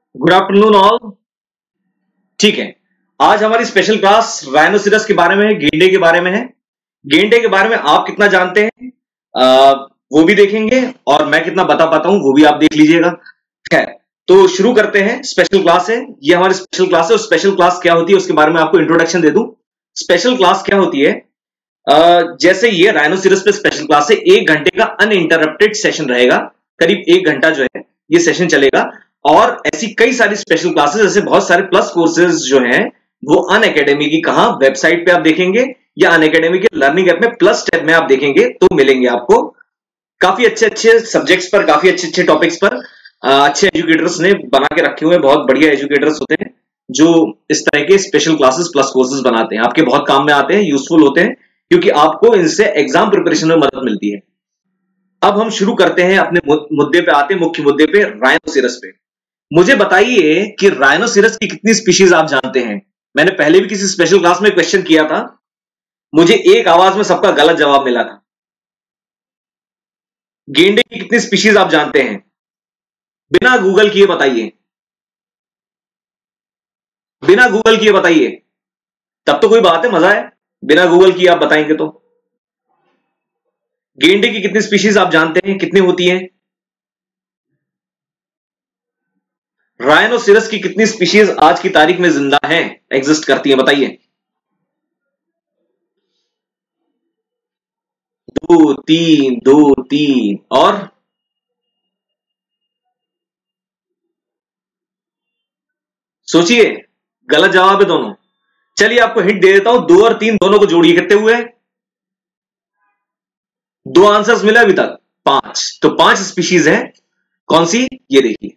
Good afternoon all. ठीक है, आज हमारी स्पेशल क्लास राइनोसिरस के बारे में है, गेंडे के बारे में है। गेंडे के बारे में आप कितना जानते हैं वो भी देखेंगे और मैं कितना बता पाता हूं वो भी आप देख लीजिएगा। खैर, तो शुरू करते हैं। स्पेशल क्लास है, ये हमारी स्पेशल क्लास है। और स्पेशल क्लास क्या होती है उसके बारे में आपको इंट्रोडक्शन दे दूं। स्पेशल क्लास क्या होती है? जैसे ये राइनोसिरस पे स्पेशल क्लास है, 1 घंटे का अनइंटरप्टेड सेशन रहेगा। करीब 1 घंटा जो है ये सेशन चलेगा। और ऐसी कई सारी स्पेशल क्लासेस, जैसे बहुत सारे प्लस कोर्सेज जो हैं वो अन अकेडमी की कहां वेबसाइट पे आप देखेंगे या अन अकेडमी के लर्निंग ऐप में प्लस टैब में आप देखेंगे तो मिलेंगे आपको। काफी अच्छे अच्छे सब्जेक्ट्स पर, काफी अच्छे अच्छे टॉपिक्स पर अच्छे एजुकेटर्स ने बना के रखे हुए हैं। बहुत बढ़िया एजुकेटर्स होते हैं जो इस तरह के स्पेशल क्लासेस प्लस कोर्सेज बनाते हैं। आपके बहुत काम में आते हैं, यूजफुल होते हैं, क्योंकि आपको इनसे एग्जाम प्रिपरेशन में मदद मिलती है। अब हम शुरू करते हैं, अपने मुद्दे पे आते हैं, मुख्य मुद्दे पे, राइनोसिरस पे। मुझे बताइए कि राइनोसिरस की कितनी स्पीशीज आप जानते हैं। मैंने पहले भी किसी स्पेशल क्लास में क्वेश्चन किया था, मुझे एक आवाज में सबका गलत जवाब मिला था। गेंडे की कितनी स्पीशीज आप जानते हैं? बिना गूगल किए बताइए, बिना गूगल किए बताइए, तब तो कोई बात है, मजा है। बिना गूगल किए आप बताएंगे तो। गेंडे की कितनी स्पीशीज आप जानते हैं, कितनी होती हैं? राइनोसिरस की कितनी स्पीशीज आज की तारीख में जिंदा हैं, एग्जिस्ट करती हैं, बताइए। 2 3 और सोचिए, गलत जवाब है दोनों। चलिए आपको हिंट दे देता हूं, 2 और 3 दोनों को जोड़िए, कितने हुए? 2 आंसर्स मिले अभी तक, 5। तो 5 स्पीशीज है। कौन सी? ये देखिए।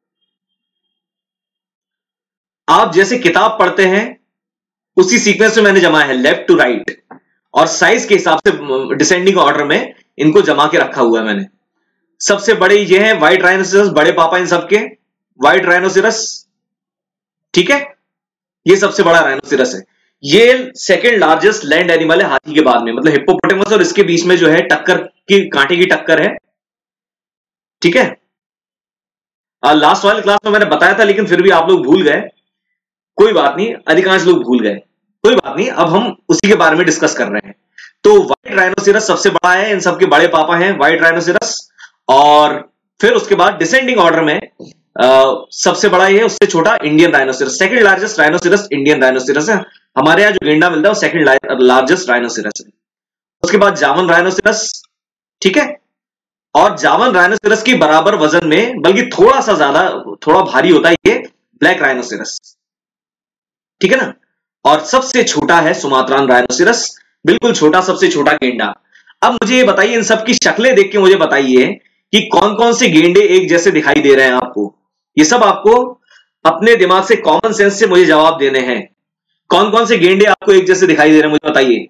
आप जैसे किताब पढ़ते हैं उसी सीक्वेंस में मैंने जमा है, लेफ्ट टू राइट, और साइज के हिसाब से डिसेंडिंग ऑर्डर में इनको जमा के रखा हुआ है मैंने। सबसे बड़े ये हैं व्हाइट राइनोसिरस, बड़े पापा इन सबके व्हाइट राइनोसिरस। ठीक है, ये सबसे बड़ा राइनोसिरस है। ये सेकंड लार्जेस्ट लैंड एनिमल है हाथी के बाद में, मतलब हिप्पोपोटेमस और इसके बीच में जो है टक्कर की, कांटे की टक्कर है। ठीक है, लास्ट वाली क्लास में मैंने बताया था लेकिन फिर भी आप लोग भूल गए। कोई बात नहीं, अधिकांश लोग भूल गए, कोई बात नहीं, अब हम उसी के बारे में डिस्कस कर रहे हैं। तो व्हाइट राइनोसिरस सबसे बड़ा है, इन सबके बड़े पापा हैं व्हाइट राइनोसिरस। और फिर उसके बाद डिसेंडिंग ऑर्डर में सबसे बड़ा ये है, उससे छोटा Indian rhinoceros. Second largest rhinoceros Indian rhinoceros है। हमारे यहाँ जो गेंडा मिलता है वो सेकंड लार्जेस्ट राइनोसिरस है। उसके बाद जावन राइनोसिरस। ठीक है, और जावन राइनोसिरस के बराबर वजन में, बल्कि थोड़ा सा ज्यादा, थोड़ा भारी होता है ये ब्लैक राइनोसिरस। ठीक है ना। और सबसे छोटा है सुमात्रान राइनोसिरस, बिल्कुल छोटा, सबसे छोटा गेंडा। अब मुझे ये बताइए, इन सबकी शक्लें देख के मुझे बताइए कि कौन कौन से गेंडे एक जैसे दिखाई दे रहे हैं आपको। ये सब आपको अपने दिमाग से, कॉमन सेंस से मुझे जवाब देने हैं। कौन कौन से गेंडे आपको एक जैसे दिखाई दे रहे हैं मुझे बताइए।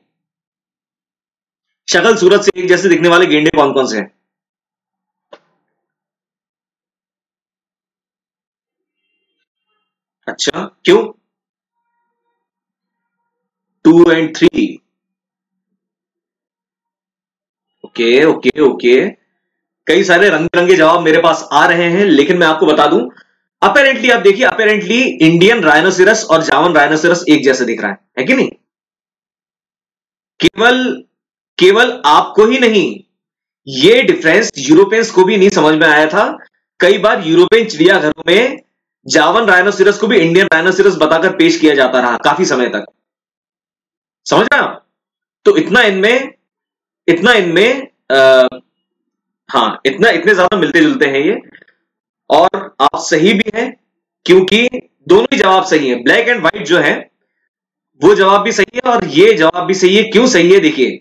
शक्ल सूरत से एक जैसे दिखने वाले गेंडे कौन कौन से हैं? अच्छा, क्यों? 2 और 3। ओके ओके ओके, कई सारे रंग बिरंगे जवाब मेरे पास आ रहे हैं, लेकिन मैं आपको बता दूं, अपेरेंटली आप देखिए, अपेरेंटली इंडियन राइनोसिरस और जावन राइनोसिरस एक जैसे दिख रहा है कि नहीं? केवल केवल आपको ही नहीं, ये डिफरेंस यूरोपियंस को भी नहीं समझ में आया था। कई बार यूरोपियन चिड़ियाघरों में जावन राइनोसिरस को भी इंडियन राइनोसिरस बताकर पेश किया जाता रहा काफी समय तक। समझ रहे हैं आप? तो इतना इनमें हाँ, इतने ज्यादा मिलते जुलते हैं ये। और आप सही भी हैं, क्योंकि दोनों ही जवाब सही है। ब्लैक एंड व्हाइट जो है वो जवाब भी सही है और ये जवाब भी सही है। क्यों सही है देखिए,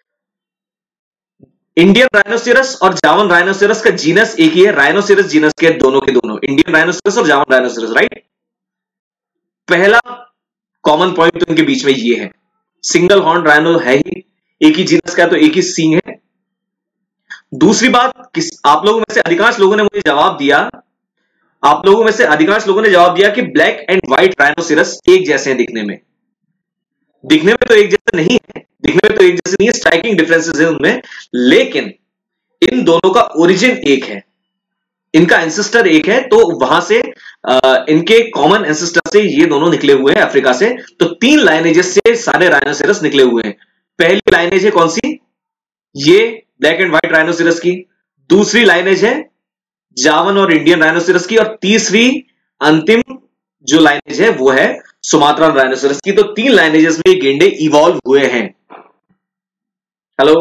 इंडियन राइनोसिरस और जावन राइनोसिरस का जीनस एक ही है, राइनोसिरस जीनस के दोनों के दोनों, इंडियन राइनोसिरस और जावन राइनोसिरस, राइट। पहला कॉमन पॉइंट तो इनके बीच में ये है, सिंगल हॉर्न राइनो है ही, एक ही जीनस का, तो एक ही सींग है। दूसरी बात, आप लोगों में से अधिकांश लोगों ने मुझे जवाब दिया, आप लोगों में से अधिकांश लोगों ने जवाब दिया कि ब्लैक एंड व्हाइट राइनोसिरस एक जैसे हैं दिखने में। दिखने में तो एक जैसे नहीं है, दिखने में तो एक जैसे नहीं है, स्ट्राइकिंग डिफरेंसेस है उनमें, लेकिन इन दोनों का ओरिजिन एक है। इनका एंसेस्टर एक है, तो वहां से इनके कॉमन एंसेस्टर से ये दोनों निकले हुए हैं अफ्रीका से। तो 3 लाइनेजेस से सारे राइनोसेरस निकले हुए हैं। पहली लाइनेज है कौन सी? ये ब्लैक एंड व्हाइट राइनोसेरस की। दूसरी लाइनेज है जावन और इंडियन राइनोसेरस की, और तीसरी अंतिम जो लाइनेज है वो है सुमात्रान राइनोसेरस की। तो 3 लाइनेजेस में ये गेंडे इवॉल्व हुए हैं। Hello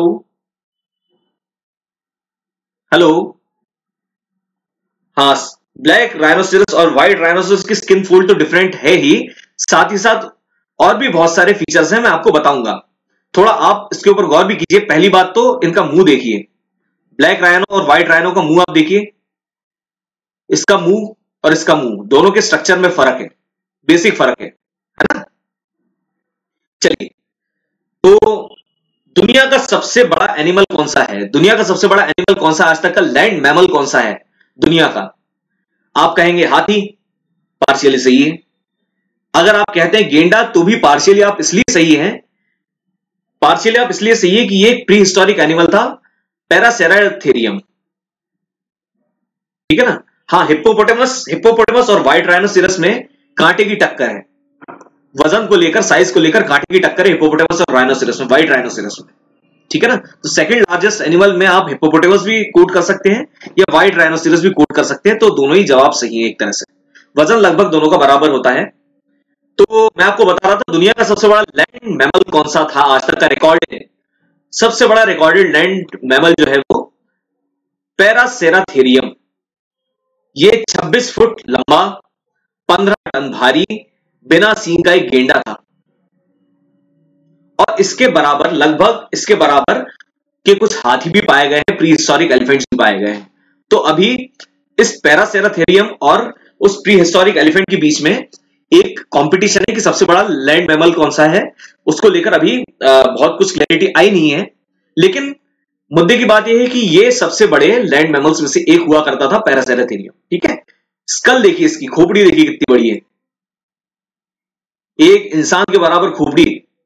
hello. हाँ, ब्लैक राइनोसेरस और व्हाइट राइनोसेरस की स्किन फोल्ड तो डिफरेंट है ही, साथ ही साथ और भी बहुत सारे फीचर्स हैं, मैं आपको बताऊंगा। थोड़ा आप इसके ऊपर गौर भी कीजिए। पहली बात तो इनका मुंह देखिए, ब्लैक राइनो और व्हाइट राइनो का मुंह आप देखिए। इसका मुंह और इसका मुंह दोनों के स्ट्रक्चर में फर्क है, बेसिक फर्क है ना? चलिए, तो दुनिया का सबसे बड़ा एनिमल कौन सा है? दुनिया का सबसे बड़ा एनिमल कौन सा, आज तक का लैंड मैमल कौन सा है दुनिया का? आप कहेंगे हाथी, पार्शियली सही है। अगर आप कहते हैं गेंडा, तो भी पार्शियली आप इसलिए सही हैं, पार्शियली आप इसलिए सही है कि ये एक प्री हिस्टोरिक एनिमल था, पैरासेराथेरियम। ठीक है ना? हाँ, हिप्पोपोटेमस हिप्पोपोटेमस और व्हाइट राइनोसिरस में कांटे की टक्कर है, वजन को लेकर, साइज को लेकर कांटे की टक्कर है हिप्पोपोटेमस और राइनोसिरस में, व्हाइट राइनोसिरस में। ठीक है ना? तो सेकंड लार्जेस्ट एनिमल में आप हिप्पोपोटेमस भी कोट कर सकते हैं या व्हाइट राइनोसिरस भी कोट कर सकते हैं, तो दोनों ही जवाब सही है एक तरह से। वजन लगभग दोनों का बराबर होता है। तो मैं आपको बता रहा था दुनिया का सबसे बड़ा लैंड मैमल कौन सा था आज तक का रिकॉर्ड है। सबसे बड़ा रिकॉर्डेड लैंड मैमल जो है वो पैरासेराथेरियम। ये 26 फुट लंबा, 15 टन भारी, बिना सींग का एक गेंडा था। और इसके बराबर, लगभग इसके बराबर के कुछ हाथी भी पाए गए हैं, प्री हिस्टोरिक एलिफेंट्स भी पाए गए हैं। तो अभी इस पैरासेराथेरियम और उस प्री हिस्टोरिक एलिफेंट के बीच में एक कंपटीशन है कि सबसे बड़ा लैंड मैमल कौन सा है। उसको लेकर अभी बहुत कुछ क्लैरिटी आई नहीं है, लेकिन मुद्दे की बात यह है कि ये सबसे बड़े लैंड मैमल्स में से एक हुआ करता था, पैरासेराथेरियम। ठीक है? स्कल देखिए, इसकी खोपड़ी देखिए कितनी बड़ी है, एक इंसान के बराबर खोपड़ी।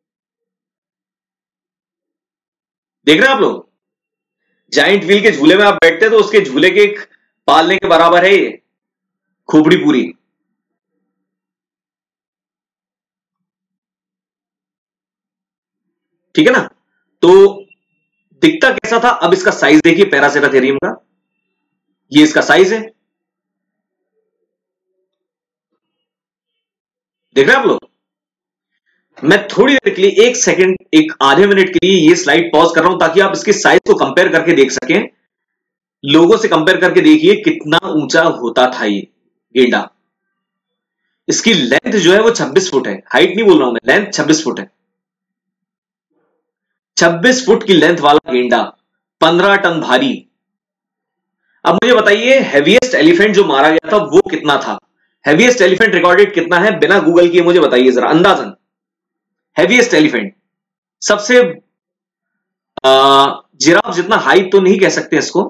देख रहे हैं आप लोग? जाइंट व्हील के झूले में आप बैठते तो उसके झूले के एक पालने के बराबर है ये खोपड़ी पूरी। ठीक है ना? तो दिखता कैसा था, अब इसका साइज देखिए पैरासेराथेरियम का। ये इसका साइज है, देख रहे हैं आप लोग? मैं थोड़ी देर के लिए, एक सेकंड, एक आधे मिनट के लिए ये स्लाइड पॉज कर रहा हूं ताकि आप इसके साइज को कंपेयर करके देख सकें। लोगों से कंपेयर करके देखिए कितना ऊंचा होता था ये गेंडा। इसकी लेंथ जो है वो 26 फुट है, हाइट नहीं बोल रहा हूं मैं, लेंथ 26 फुट है। 26 फुट की लेंथ वाला गेंडा, 15 टन भारी। अब मुझे बताइए हैवीएस्ट एलिफेंट जो मारा गया था वो कितना था? हैवीएस्ट एलिफेंट रिकॉर्डेड कितना है, बिना गूगल किए मुझे बताइए जरा अंदाजन। हैवीएस्ट एलिफेंट, सबसे जिराफ जितना हाइट तो नहीं कह सकते इसको,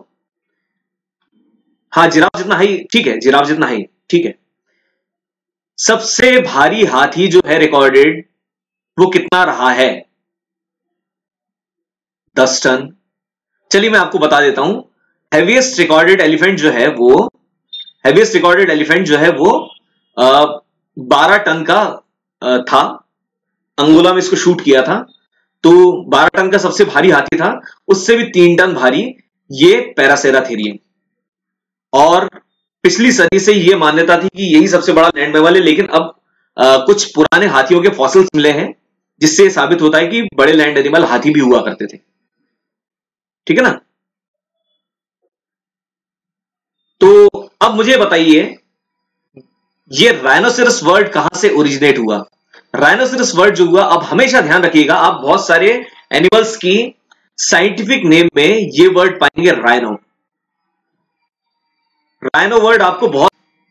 हाँ जिराफ जितना हाई ठीक है, जिराफ जितना हाई ठीक है। सबसे भारी हाथी जो है रिकॉर्डेड वो कितना रहा है? 10 टन। चलिए मैं आपको बता देता हूं, हैवीएस्ट रिकॉर्डेड एलिफेंट जो है वो, हैवीएस्ट रिकॉर्डेड एलिफेंट जो है वो 12 टन का था। अंगोला में इसको शूट किया था, तो 12 टन का सबसे भारी हाथी था। उससे भी 3 टन भारी ये पैरासेराथेरियम। और पिछली सदी से ये मान्यता थी कि यही सबसे बड़ा लैंड मैमल है, लेकिन अब कुछ पुराने हाथियों के फॉसिल्स मिले हैं जिससे साबित होता है कि बड़े लैंड एनिमल हाथी भी हुआ करते थे। ठीक है ना? तो अब मुझे बताइए ये राइनोसेरस वर्ड कहां से ओरिजिनेट हुआ? राइनोसेरस वर्ड जो हुआ, अब हमेशा ध्यान रखिएगा, आप बहुत सारे एनिमल्स की साइंटिफिक नेम में ये वर्ड पाएंगे राइनो। राइनो वर्ड आपको बहुत,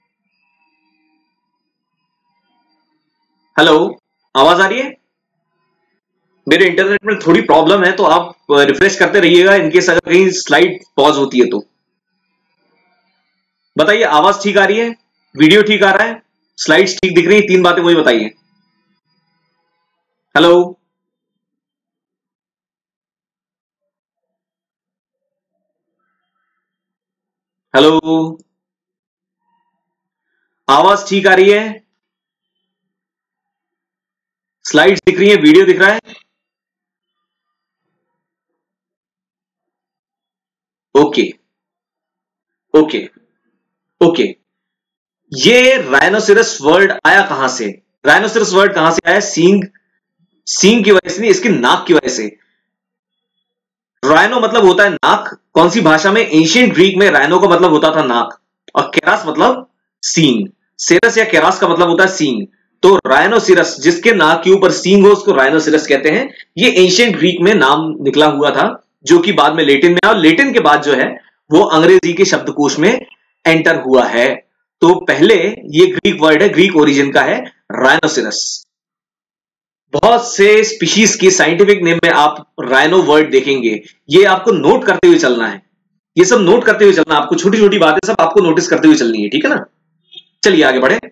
हेलो, आवाज आ रही है? मेरे इंटरनेट में थोड़ी प्रॉब्लम है, तो आप रिफ्रेश करते रहिएगा इनकेस अगर कहीं स्लाइड पॉज होती है तो। बताइए आवाज ठीक आ रही है, वीडियो ठीक आ रहा है, स्लाइड्स ठीक दिख रही है? 3 बातें मुझे बताइए। Hello hello. आवाज ठीक आ रही है? स्लाइड्स दिख रही है? वीडियो दिख रहा है? Okay okay okay. ये राइनोसिरस वर्ड आया कहां से? राइनोसिरस वर्ड कहां से आया? सींग, सींग की वजह से नहीं, इसकी नाक की वजह से। राइनो मतलब होता है नाक। कौन सी भाषा में? एंशियंट ग्रीक में राइनो का मतलब होता था नाक, और केरास मतलब सींग। सेरस या केरास का मतलब होता है सींग। तो राइनोसिरस, जिसके नाक के ऊपर सींग हो, उसको राइनोसिरस कहते हैं। ये एंशियंट ग्रीक में नाम निकला हुआ था, जो कि बाद में लेटिन में आया, और लेटिन के बाद जो है वो अंग्रेजी के शब्दकोश में एंटर हुआ है। तो पहले ये ग्रीक वर्ड है, ग्रीक ओरिजिन का है, राइनोसिरस। बहुत से स्पीशीज की साइंटिफिक नेम में आप राइनो वर्ड देखेंगे। ये आपको नोट करते हुए चलना है, ये सब नोट करते हुए चलना, आपको छोटी छोटी बातें सब आपको नोटिस करते हुए चलनी है, ठीक है ना। चलिए आगे बढ़े।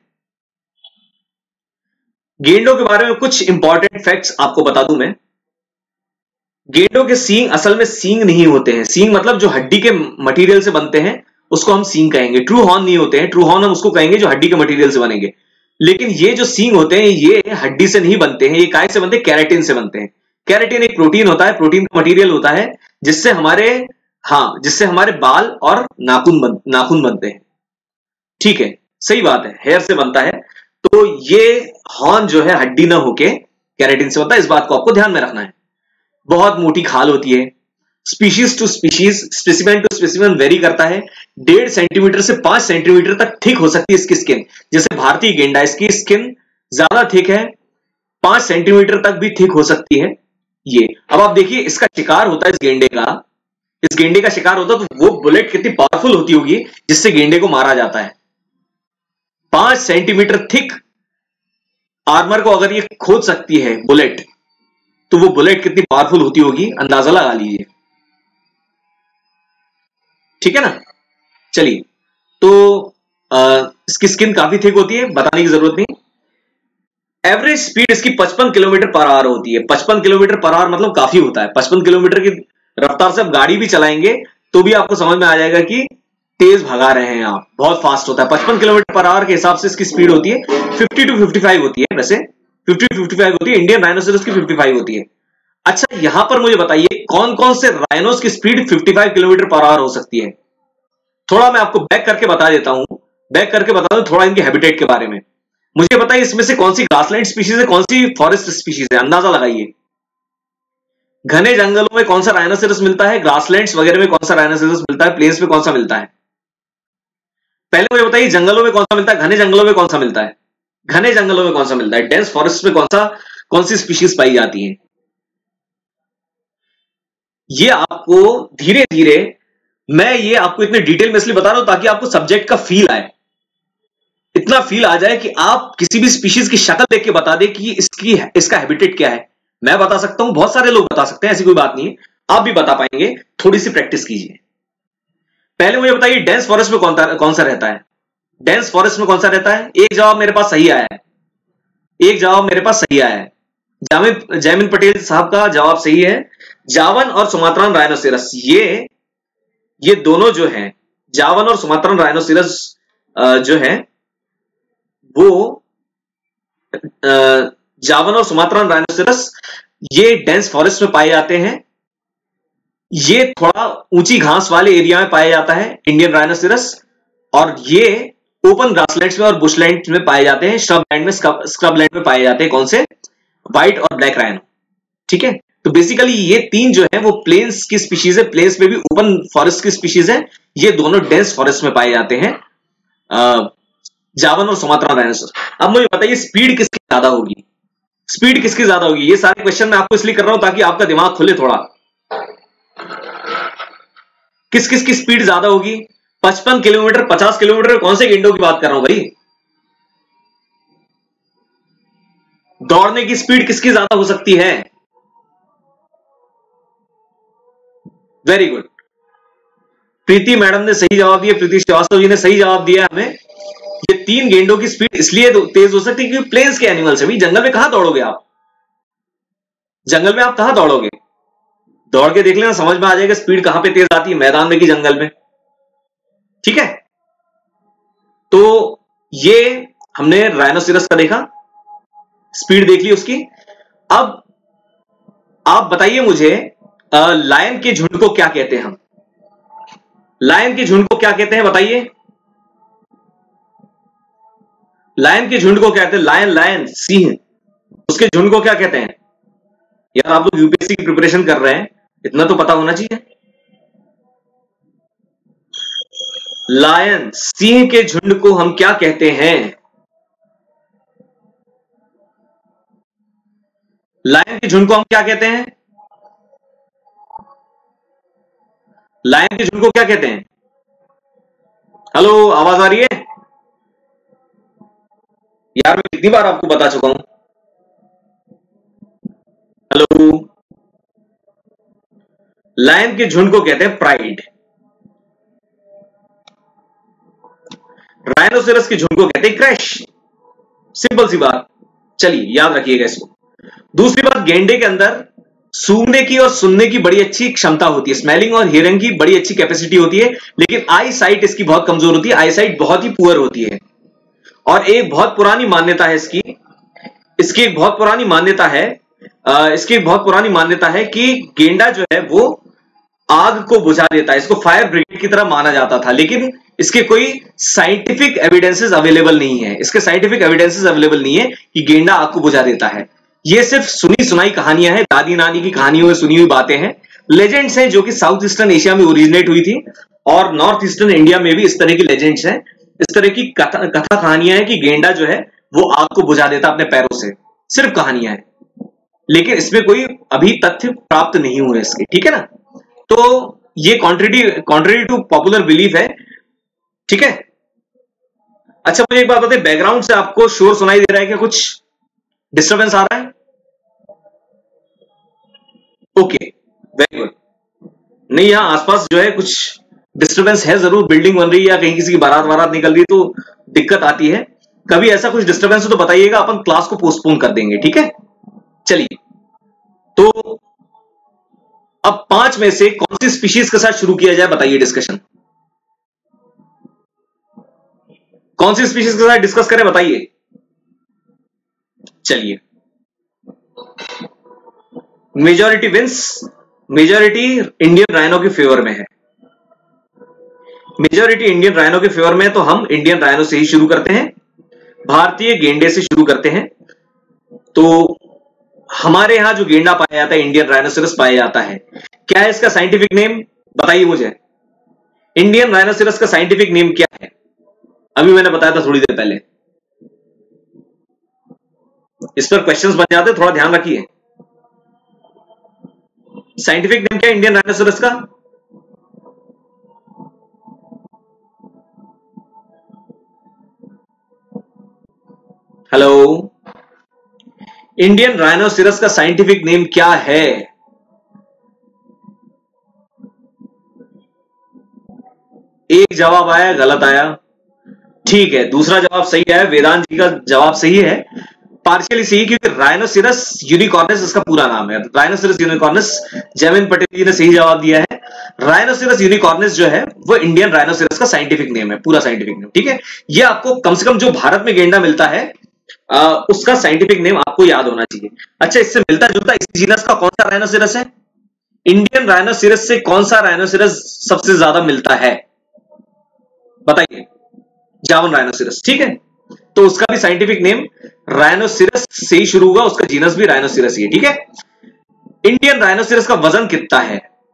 गेंडों के बारे में कुछ इंपॉर्टेंट फैक्ट्स आपको बता दूं मैं। गेंडों के सींग असल में सींग नहीं होते हैं। सींग मतलब जो हड्डी के मटेरियल से बनते हैं उसको हम सींग कहेंगे। ट्रू हॉर्न नहीं होते हैं। ट्रू हॉर्न हम उसको कहेंगे जो हड्डी के मटेरियल से बनेंगे। लेकिन ये जो सींग होते हैं ये हड्डी से नहीं बनते हैं। ये काय से बनते हैं? कैराटिन से बनते हैं। कैराटिन एक प्रोटीन होता है, प्रोटीन का मटेरियल होता है, जिससे हमारे, हाँ, जिससे हमारे बाल और नाखून बनते हैं। ठीक है, सही बात है, हेयर से बनता है। तो ये हॉर्न जो है हड्डी ना होके कैराटिन से बनता है, इस बात को आपको ध्यान में रखना है। बहुत मोटी खाल होती है। Species to species, specimen to specimen vary करता है। 1.5 सेंटीमीटर से 5 सेंटीमीटर तक थिक हो सकती है इसकी स्किन। जैसे भारतीय गेंडा, इसकी स्किन ज्यादा थिक है, 5 सेंटीमीटर तक भी थिक हो सकती है ये। अब आप देखिए, इसका शिकार होता है, इस गेंडे का शिकार होता है, तो वो बुलेट कितनी पावरफुल होती होगी जिससे गेंडे को मारा जाता है। 5 सेंटीमीटर थिक आर्मर को अगर ये खोद सकती है बुलेट, तो वो बुलेट कितनी पावरफुल होती होगी, अंदाजा लगा लीजिए। ठीक है ना। चलिए, तो इसकी स्किन काफी थिक होती है, बताने की जरूरत नहीं। एवरेज स्पीड इसकी 55 किलोमीटर पर आवर होती है। 55 किलोमीटर पर आवर मतलब काफी होता है। 55 किलोमीटर की रफ्तार से आप गाड़ी भी चलाएंगे तो भी आपको समझ में आ जाएगा कि तेज भगा रहे हैं आप, बहुत फास्ट होता है। 55 किलोमीटर पर आवर के हिसाब से इसकी स्पीड होती है। 50 टू 55 होती है, वैसे 50 टू 55 होती है। इंडियन राइनोसेरस की 55 होती है। अच्छा, यहां पर मुझे बताइए कौन कौन से राइनोस की स्पीड 55 किलोमीटर पर आवर हो सकती है। थोड़ा मैं आपको बैक करके बता देता हूं, बैक करके बता दूं थोड़ा इनके हैबिटेट के बारे में। मुझे बताइए इसमें से कौन सी ग्रासलैंड स्पीशीज है, कौन सी फॉरेस्ट स्पीशीज है, अंदाजा लगाइए। घने जंगलों में कौन सा राइनोसेरस मिलता है, ग्रासलैंड्स वगैरह में कौन सा राइनोसेरस मिलता है, प्लेन्स में कौन सा मिलता है। पहले मुझे बताइए जंगलों में कौन सा मिलता है, घने जंगलों में कौन सा मिलता है। घने जंगलों में कौन सा मिलता है, डेंस फॉरेस्ट में कौन सी स्पीशीज पाई जाती है। ये आपको धीरे धीरे, मैं ये आपको इतने डिटेल में इसलिए बता रहा हूं ताकि आपको सब्जेक्ट का फील आए, इतना फील आ जाए कि आप किसी भी स्पीशीज की शक्ल देख के बता दे कि इसका हैबिटेट क्या है। मैं बता सकता हूं, बहुत सारे लोग बता सकते हैं, ऐसी कोई बात नहीं है, आप भी बता पाएंगे। थोड़ी सी प्रैक्टिस कीजिए। पहले मुझे बताइए डेंस फॉरेस्ट में कौन सा रहता है। डेंस फॉरेस्ट में कौन सा रहता है। एक जवाब मेरे पास सही आया है, एक जवाब मेरे पास सही आया है। जैमिन पटेल साहब का जवाब सही है। जावन और सुमात्रान राइनोसेरस, ये दोनों जो हैं, जावन और सुमात्रान राइनोसेरस जो है वो जावन और सुमात्रान राइनोसेरस ये डेंस फॉरेस्ट में पाए जाते हैं। ये थोड़ा ऊंची घास वाले एरिया में पाया जाता है इंडियन राइनोसेरस, और ये ओपन ग्रासलैंड्स में और बुशलैंड में पाए जाते हैं। स्क्रबलैंड में पाए जाते हैं। कौन से? व्हाइट और ब्लैक राइनो। ठीक है, तो बेसिकली ये तीन जो है वो प्लेन्स की स्पीशीज है, प्लेन्स में भी ओपन फॉरेस्ट की स्पीशीज है। ये दोनों डेंस फॉरेस्ट में पाए जाते हैं, जावन और सुमात्रा राइनोसेरस। अब मुझे बताइए स्पीड किसकी ज्यादा होगी, स्पीड किसकी ज्यादा होगी। ये सारे क्वेश्चन मैं आपको इसलिए कर रहा हूं ताकि आपका दिमाग खुले थोड़ा। किस किस की स्पीड ज्यादा होगी? 55 किलोमीटर, 50 किलोमीटर, कौन से गेंडों की बात कर रहा हूं भाई। दौड़ने की स्पीड किसकी ज्यादा हो सकती है? वेरी गुड, प्रीति मैडम ने सही जवाब दिया, प्रीति श्रीवास्तव जी ने सही जवाब दिया हमें। ये तीन गेंडों की स्पीड इसलिए तेज हो सकती है क्योंकि प्लेन्स के एनिमल्स है भाई। जंगल में कहां दौड़ोगे आप, जंगल में आप कहां दौड़ोगे। दौड़ के देख लेना, समझ में आ जाएगा स्पीड कहां पे तेज आती है, मैदान में कि जंगल में। ठीक है, तो ये हमने राइनोसिरस का देखा, स्पीड देख ली उसकी। अब आप बताइए मुझे, लायन के झुंड को क्या कहते हैं हम? लायन के झुंड को क्या कहते हैं बताइए? लायन के झुंड को क्या कहते हैं? लायन, लायन सिंह, उसके झुंड को क्या कहते हैं? यार आप लोग यूपीएससी की प्रिपरेशन कर रहे हैं, इतना तो पता होना चाहिए। लायन, सिंह के झुंड को हम क्या कहते हैं? लायन के झुंड को हम क्या कहते हैं? लायन के झुंड को क्या कहते हैं? हेलो, आवाज आ रही है? यार मैं कितनी बार आपको बता चुका हूं। हेलो, लायन के झुंड को कहते हैं प्राइड। राइनोसेरस के झुंड को कहते हैं क्रैश। सिंपल सी बात, चलिए याद रखिएगा इसको। दूसरी बात, गेंडे के अंदर सूंघने की और सुनने की बड़ी अच्छी क्षमता होती है, स्मेलिंग और हियरिंग की बड़ी अच्छी कैपेसिटी होती है, लेकिन आई साइट इसकी बहुत कमजोर होती है, आई साइट बहुत ही पुअर होती है। और एक बहुत पुरानी मान्यता है इसकी एक बहुत पुरानी मान्यता है इसकी एक बहुत पुरानी मान्यता है कि गेंडा जो है वो आग को बुझा देता है, इसको फायर ब्रिगेड की तरह माना जाता था, लेकिन इसके कोई साइंटिफिक एविडेंसेस अवेलेबल नहीं है। इसके साइंटिफिक एविडेंसेस अवेलेबल नहीं है कि गेंडा आग को बुझा देता है। ये सिर्फ सुनी सुनाई कहानियां हैं, दादी नानी की कहानियों में सुनी हुई बातें हैं, लेजेंड्स हैं जो कि साउथ ईस्टर्न एशिया में ओरिजिनेट हुई थी और नॉर्थ ईस्टर्न इंडिया में भी इस तरह की लेजेंड्स हैं। इस तरह की कथा कहानियां हैं कि गेंडा जो है वो आग को बुझा देता अपने पैरों से, सिर्फ कहानियां हैं, लेकिन इसमें कोई अभी तथ्य प्राप्त नहीं हुए इसके, ठीक है ना। तो ये कॉन्ट्रेरी टू पॉपुलर बिलीफ है, ठीक है। अच्छा मुझे एक बात बताइए, बैकग्राउंड से आपको शोर सुनाई दे रहा है क्या? कुछ डिस्टर्बेंस आ रहा है? Okay, very good. नहीं, यहां आसपास जो है कुछ डिस्टर्बेंस है जरूर, बिल्डिंग बन रही है या कहीं किसी की बारात वारात निकल रही है तो दिक्कत आती है। कभी ऐसा कुछ डिस्टर्बेंस हो तो बताइएगा, अपन क्लास को पोस्टपोन कर देंगे, ठीक है। चलिए, तो अब 5 में से कौन सी स्पीशीज के साथ शुरू किया जाए बताइए डिस्कशन। कौन सी स्पीशीज के साथ डिस्कस करें बताइए। चलिए, majority wins, majority Indian rhino के फेवर में है, मेजॉरिटी इंडियन राइनो के फेवर में है, तो हम इंडियन राइनो से ही शुरू करते हैं, भारतीय गेंडे से शुरू करते हैं। तो हमारे यहां जो गेंडा पाया जाता है, इंडियन राइनोसेरस पाया जाता है, क्या है इसका साइंटिफिक नेम बताइए मुझे। इंडियन राइनोसेरस का साइंटिफिक नेम क्या है? अभी मैंने बताया था थोड़ी देर पहले, इस पर क्वेश्चंस बन जाते, थोड़ा ध्यान रखिए। साइंटिफिक नेम क्या है इंडियन राइनोसेरस का? हेलो, इंडियन राइनोसेरस का साइंटिफिक नेम क्या है? एक जवाब आया, गलत आया, ठीक है। दूसरा जवाब सही है, वेदांत जी का जवाब सही है, पार्शियली सही, क्योंकि राइनोसेरस यूनिकॉर्नस इसका पूरा नाम है। राइनोसेरस यूनिकॉर्नस, जैमिन पटेल जी ने सही जवाब दिया है। राइनोसेरस यूनिकॉर्नस जो है वो इंडियन राइनोसेरस का साइंटिफिक नेम है, पूरा साइंटिफिक नेम, ठीक है। ये आपको कम से कम जो भारत में गेंडा मिलता है उसका साइंटिफिक नेम आपको याद होना चाहिए। अच्छा, इससे मिलता जुलता इस जीनस का कौन सा राइनोसेरस है? इंडियन राइनोसेरस से कौन सा राइनोसेरस सबसे ज्यादा मिलता है बताइए? जावन राइनोसेरस, ठीक है। तो उसका भी साइंटिफिक नेम राइनोसेरस से ही शुरू होगा, उसका जीनस भी राइनोसेरस ही है, ठीक है। इंडियन राइनोसेरस का वजन कितना है?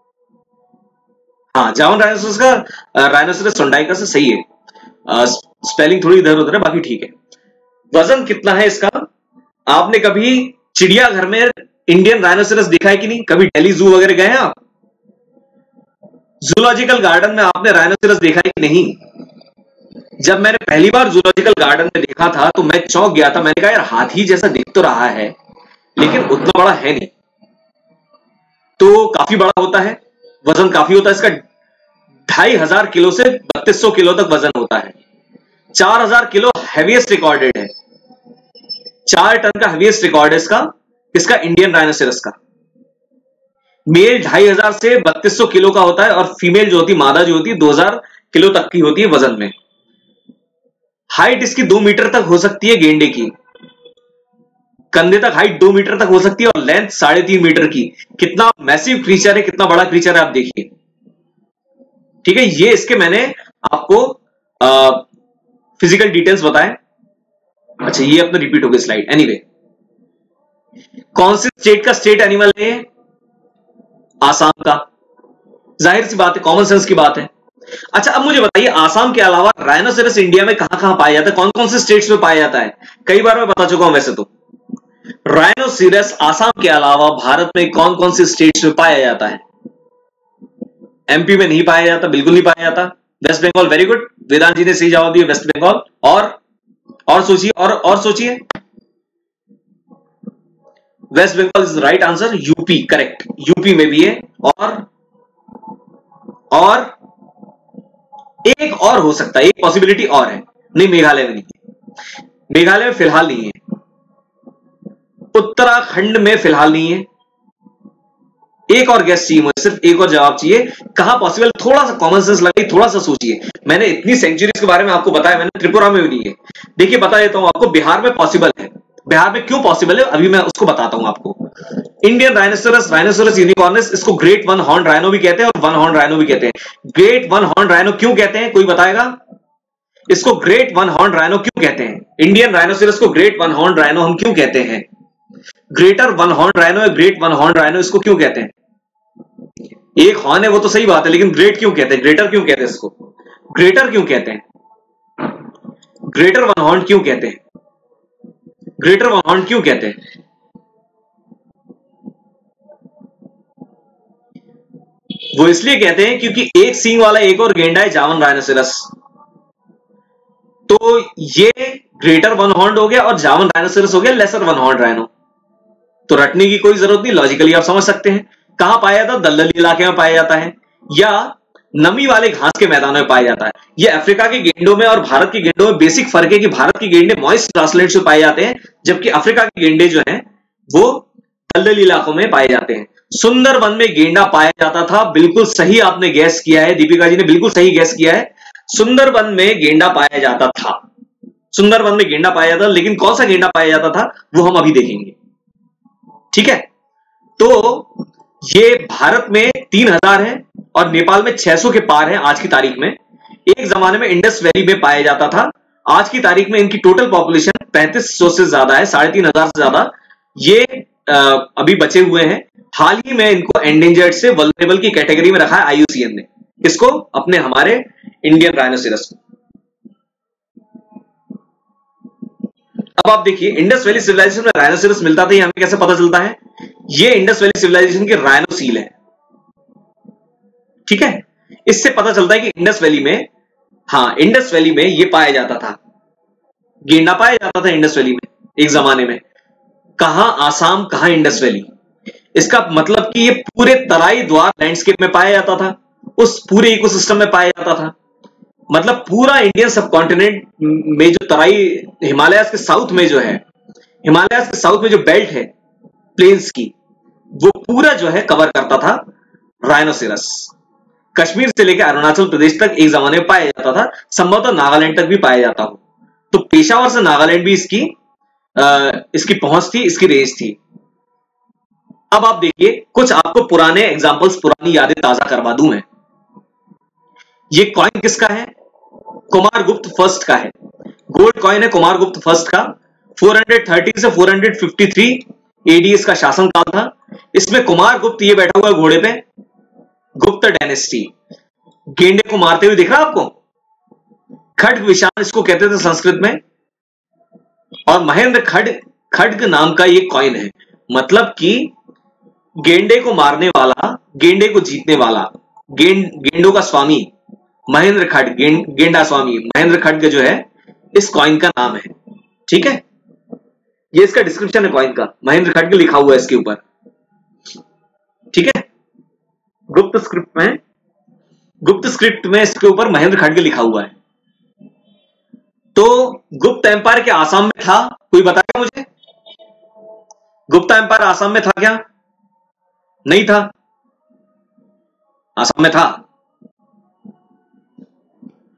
हाँ, जावन राइनोसेरस का, राइनोसेरस सोंडाइका से सही है, स्पेलिंग थोड़ी इधर उधर है, बाकी ठीक है। वजन कितना है इसका? आपने कभी चिड़ियाघर में इंडियन राइनोसेरस देखा है कि नहीं? कभी दिल्ली जू वगैरह गए हैं आप? जूलॉजिकल गार्डन में आपने राइनोसेरस देखा है कि नहीं? जब मैंने पहली बार जूलॉजिकल गार्डन में देखा था तो मैं चौंक गया था, मैंने कहा यार हाथी जैसा दिख तो रहा है लेकिन उतना बड़ा है नहीं। तो काफी बड़ा होता है, वजन काफी होता है इसका, 2500 किलो से 3200 किलो तक वजन होता है। 4000 किलो हैवीएस्ट रिकॉर्डेड है, 4 टन का हैवीएस्ट रिकॉर्ड है इसका इंडियन राइनोसेरस का। मेल 2500 से 3200 किलो का होता है और फीमेल जो होती, मादा जो होती है, 2000 किलो तक की होती है वजन में। हाइट इसकी 2 मीटर तक हो सकती है गेंडे की, कंधे तक हाइट 2 मीटर तक हो सकती है और लेंथ 3.5 मीटर की। कितना मैसिव क्रीचर है, कितना बड़ा क्रीचर है आप देखिए। ठीक है, ये इसके मैंने आपको फिजिकल डिटेल्स बताए। अच्छा, ये अपना रिपीट हो गई स्लाइड। एनीवे, कौन से स्टेट का स्टेट एनिमल है? आसाम का। जाहिर सी बात है, कॉमन सेंस की बात है। अच्छा, अब मुझे बताइए, आसाम के अलावा राइनोसेरस इंडिया में कहां कहां पाया जाता है, कौन कौन से स्टेट्स में पाया जाता है? कई बार मैं बता चुका हूं वैसे तो। राइनोसेरस आसाम के अलावा भारत में कौन कौन से स्टेट्स में पाया जाता है? एमपी में नहीं पाया जाता, बिल्कुल नहीं पाया जाता। West Bengal, very good, Vedant ji ने सही जवाब दिया, वेस्ट बंगाल। और सोचिए, और सोचिए। West Bengal is right answer. UP, correct, UP में भी है। और एक और हो सकता है, एक पॉसिबिलिटी और है। नहीं, मेघालय में नहीं है, मेघालय में फिलहाल नहीं है, उत्तराखंड में फिलहाल नहीं है। एक और गेस चाहिए मुझे, सिर्फ एक और जवाब चाहिए, कहां पॉसिबल? थोड़ा सा कॉमन सेंस लगाइए, थोड़ा सा सोचिए। मैंने इतनी सेंचुरीज के बारे में आपको बताया, मैंने त्रिपुरा में भी नहीं है। देखिए, बता देता हूं आपको, बिहार में पॉसिबल है। बिहार में क्यों पॉसिबल है, अभी मैं उसको बताता हूं आपको। इंडियन राइनोसेरस, राइनोसेरस यूनिकॉर्निस, इसको ग्रेट वन हॉर्न राइनो भी कहते हैं और वन हॉर्न राइनो भी कहते हैं। ग्रेट वन हॉर्न राइनो क्यों कहते हैं, कोई बताएगा? इसको ग्रेट वन हॉर्न राइनो क्यों कहते हैं? इंडियन राइनोसेरस को ग्रेट वन हॉर्न राइनो हम क्यों कहते हैं? ग्रेटर वन हॉर्न राइनो या ग्रेट वन हॉर्न राइनो, इसको क्यों कहते हैं? एक हॉर्न है वो तो सही बात है, लेकिन ग्रेट क्यों कहते हैं, ग्रेटर क्यों कहते हैं इसको? ग्रेटर क्यों कहते हैं? ग्रेटर वन हॉर्न क्यों कहते हैं? ग्रेटर वन हॉर्न क्यों कहते हैं? वो इसलिए कहते हैं क्योंकि एक सींग वाला एक और गेंडा है, जावन राइनोसेरस। तो ये ग्रेटर वन हॉर्न हो गया और जावन राइनोसेरस हो गया लेसर वन हॉर्न राइनो। तो रटने की कोई जरूरत नहीं, लॉजिकली आप समझ सकते हैं। कहां पाया जाता? दलदली इलाके में पाया जाता है या नमी वाले घास के मैदानों में पाया जाता है। ये अफ्रीका के गेंडों में और भारत के गेंडों में बेसिक फर्क है कि भारत के गेंडे मॉइस्ट ग्रासलैंड्स में पाए जाते हैं, जबकि अफ्रीका के गेंडे जो हैं वो दलदली इलाकों में पाए जाते हैं। सुंदरवन में गेंडा पाया जाता था, बिल्कुल सही आपने गैस किया है, दीपिका जी ने बिल्कुल सही गैस किया है। सुंदरवन में गेंडा पाया जाता था, सुंदरवन में गेंडा पाया जाता था, लेकिन कौन सा गेंडा पाया जाता था वो हम अभी देखेंगे। ठीक है, तो ये भारत में 3000 है और नेपाल में 600 के पार है आज की तारीख में। एक जमाने में इंडस वैली में पाया जाता था, आज की तारीख में इनकी टोटल पॉपुलेशन 3500 से ज्यादा है, 3500 से ज्यादा ये अभी बचे हुए हैं। हाल ही में इनको एंडेंजर्ड से वल्नरेबल की कैटेगरी में रखा है आईयूसीएन ने, इसको अपने हमारे इंडियन राइनोसेरस को। अब आप देखिए, इंडस वैली सिविलाइजेशन में राइनोसेरस मिलता था, ये हमें कैसे पता चलता है? ये इंडस वैली सिविलाइजेशन की राइनो सील है। ठीक है, इससे पता चलता है कि इंडस वैली में, हाँ, इंडस वैली में ये पाया जाता था, गेंडा पाया जाता था इंडस वैली में एक जमाने में। कहां? आसाम, कहां इंडस वैली। इसका मतलब कि ये पूरे तराई द्वार लैंडस्केप में पाया जाता था, उस पूरे इकोसिस्टम में पाया जाता था। मतलब पूरा इंडियन सब कॉन्टिनेंट में जो तराई, हिमालयाज के साउथ में जो है, हिमालयाज के साउथ में जो बेल्ट है प्लेन्स की, वो पूरा जो है कवर करता था राइनोसेरस। कश्मीर से लेकर अरुणाचल प्रदेश तक एक जमाने में पाया जाता था, संभवतः नागालैंड तक भी पाया जाता हो। तो पेशावर से नागालैंड भी इसकी पहुंच थी, इसकी रेंज थी। अब आप देखिए, कुछ आपको पुराने एग्जांपल्स, पुरानी यादें ताजा करवा दूं मैं। ये कॉइन किसका है? कुमारगुप्त फर्स्ट का है, गोल्ड कॉइन है कुमारगुप्त फर्स्ट का। 430 से 453 एडी इसका शासनकाल था। इसमें कुमारगुप्त ये बैठा हुआ है घोड़े पे, गुप्त डायनेस्टी, गेंडे को मारते हुए दिख रहा है आपको, खड्ग विशान इसको कहते थे संस्कृत में। और महेंद्र खड्ग नाम का ये कॉइन है, मतलब कि गेंडे को मारने वाला, गेंडे को जीतने वाला, गेंडों का स्वामी महेंद्र खड्ग, गेंडा स्वामी महेंद्र खड्ग जो है इस कॉइन का नाम है। ठीक है, ये इसका डिस्क्रिप्शन है कॉइन का, महेंद्र खड्ग लिखा हुआ है इसके ऊपर। ठीक है, गुप्त स्क्रिप्ट में इसके ऊपर महेंद्र खड्ग लिखा हुआ है। तो गुप्त एम्पायर के आसाम में था, कोई बताएगा मुझे? गुप्त एम्पायर आसाम में था क्या? नहीं था, आसाम में था।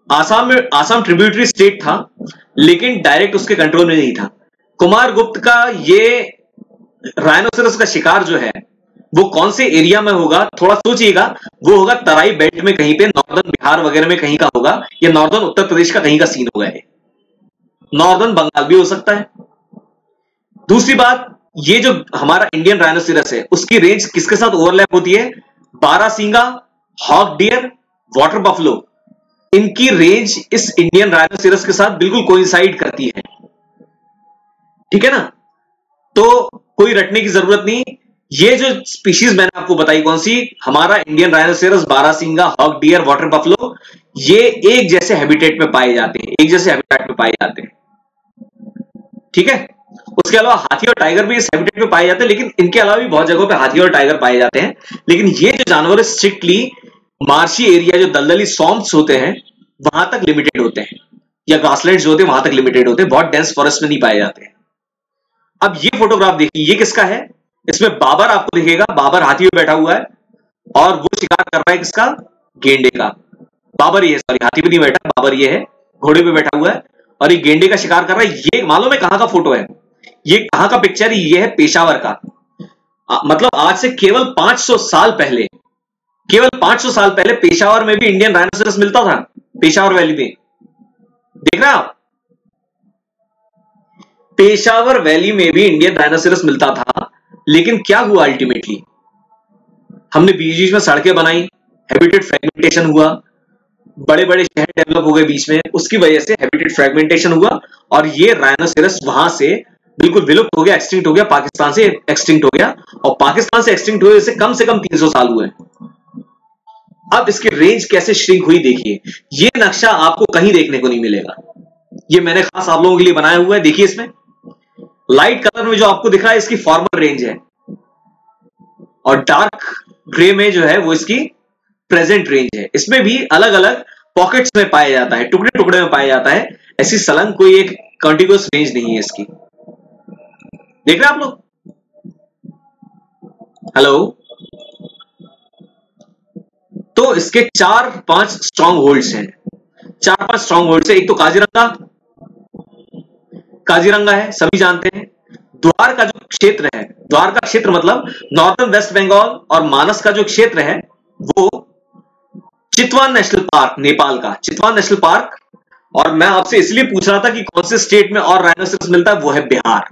आसाम ट्रिब्यूटरी स्टेट था, लेकिन डायरेक्ट उसके कंट्रोल में नहीं था। कुमार गुप्त का ये राइनोसेरस का शिकार जो है वो कौन से एरिया में होगा, थोड़ा सोचिएगा। वो होगा तराई बेल्ट में कहीं पे, नॉर्दर्न बिहार वगैरह में कहीं का होगा, या नॉर्दर्न उत्तर प्रदेश का कहीं का सीन होगा, नॉर्दर्न बंगाल भी हो सकता है। दूसरी बात, ये जो हमारा इंडियन राइनोसेरस है उसकी रेंज किसके साथ ओवरलैप होती है? Barasingha, hog deer, water buffalo, इनकी रेंज इस इंडियन राइनोसेरस के साथ बिल्कुल कोइंसाइड करती है। ठीक है ना? तो कोई रटने की जरूरत नहीं। ये जो स्पीशीज मैंने आपको बताई कौन सी, हमारा Indian rhinoceros, barasingha, hog deer, water buffalo, ये एक जैसे हैबिटेट में पाए जाते हैं, एक जैसे हैबिटेट में पाए जाते हैं। ठीक है? उसके अलावा हाथी और टाइगर भी इस हैबिटेट में पाए जाते हैं, लेकिन इनके अलावा भी बहुत जगहों पे हाथी और टाइगर पाए जाते हैं। लेकिन ये जो जानवर स्ट्रिक्टली मार्शी एरिया, जो दलदली सॉम्प्स होते हैं, वहां तक लिमिटेड होते हैं, या ग्रासलैंड्स जो होते हैं वहां तक लिमिटेड होते हैं, बहुत डेंस फॉरेस्ट में नहीं पाए जाते हैं। अब ये फोटोग्राफ देखिए, ये किसका है? इसमें बाबर आपको दिखेगा, बाबर हाथी पे बैठा हुआ है और वो शिकार कर रहा है किसका? गेंडे का। बाबर ये है, सॉरी हाथी पे नहीं बैठा, बाबर ये है, घोड़े पे बैठा हुआ है और ये गेंडे का शिकार कर रहा है। ये मालूम है कहां का फोटो है? ये कहां का पिक्चर? ये है पेशावर का। मतलब आज से केवल 500 साल पहले, केवल 500 साल पहले पेशावर में भी इंडियन राइनोसेरस मिलता था, पेशावर वैली में। देख रहे हैं आप? पेशावर वैली में भी इंडियन राइनोसेरस मिलता था, लेकिन क्या हुआ अल्टीमेटली? हमने बीच बीच में सड़कें बनाई, हैबिटेट फ्रेगमेंटेशन हुआ, बड़े बड़े शहर डेवलप हो गए बीच में, उसकी वजह से हैबिटेट फ्रेगमेंटेशन हुआ और ये राइनोसेरस वहां से बिल्कुल विलुप्त हो गया, एक्सटिंक्ट हो गया, पाकिस्तान से एक्सटिंक्ट हो गया। और पाकिस्तान से एक्सटिंक्ट हुए से कम 300 साल हुए। अब इसकी रेंज कैसे श्रिंक हुई देखिए। ये नक्शा आपको कहीं देखने को नहीं मिलेगा, ये मैंने खास आप लोगों के लिए बनाया हुआ है। देखिए इसमें लाइट कलर में जो आपको दिख रहा है इसकी फॉर्मल रेंज है, और डार्क ग्रे में जो है वो इसकी प्रेजेंट रेंज है। इसमें भी अलग अलग पॉकेट्स में पाया जाता है, टुकड़े टुकड़े में पाया जाता है, ऐसी सलंग कोई एक कॉन्टिग्यूअस रेंज नहीं है इसकी। देख रहे हैं आप लोग? हेलो? तो इसके 4-5 स्ट्रॉन्ग होल्ड्स हैं, 4-5 स्ट्रॉन्ग होल्ड्स है। एक तो काजीरंगा, काजीरंगा है, सभी जानते हैं। द्वार का जो क्षेत्र है, द्वार का क्षेत्र मतलब नॉर्दर्न वेस्ट बंगाल और मानस का जो क्षेत्र है वो चितवान नेशनल पार्क, नेपाल का चितवान नेशनल पार्क। और मैं आपसे इसलिए पूछ रहा था कि कौन से स्टेट में और राइनोसेरस मिलता है, वो है बिहार।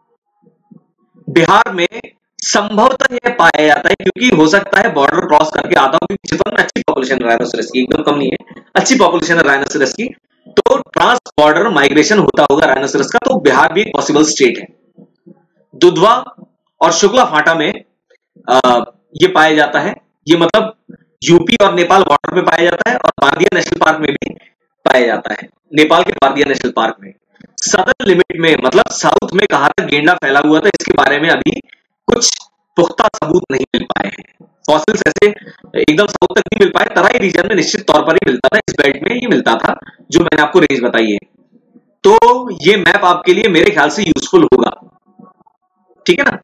बिहार में संभवतः यह पाया जाता है, क्योंकि हो सकता है बॉर्डर क्रॉस करके आता हो, क्योंकि चितवन में अच्छी पॉपुलेशन है राइनोसेरस की, एकदम कम नहीं है, अच्छी पॉपुलेशन है राइनोसेरस की, तो ट्रांस बॉर्डर माइग्रेशन होता होगा राइनोसेरस का, तो बिहार भी एक पॉसिबल स्टेट है। दुधवा और शुक्ला फाटा में ये पाया जाता है, ये मतलब यूपी और नेपाल बॉर्डर पे पाया जाता है, और बारदिया नेशनल पार्क में भी पाया जाता है, नेपाल के बारदिया नेशनल पार्क में। सदर्न लिमिट में मतलब साउथ में कहां तक गेंडा फैला हुआ था, इसके बारे में अभी कुछ पुख्ता सबूत नहीं मिल पाए हैं। फॉसिल्स ऐसे एकदम साउथ तक नहीं मिल पाए, तराई रीजन में निश्चित तौर पर ही मिलता था, इस बेल्ट में ही मिलता था जो मैंने आपको रेंज बताई है। तो ये मैप आपके लिए मेरे ख्याल से यूजफुल होगा, ठीक है ना?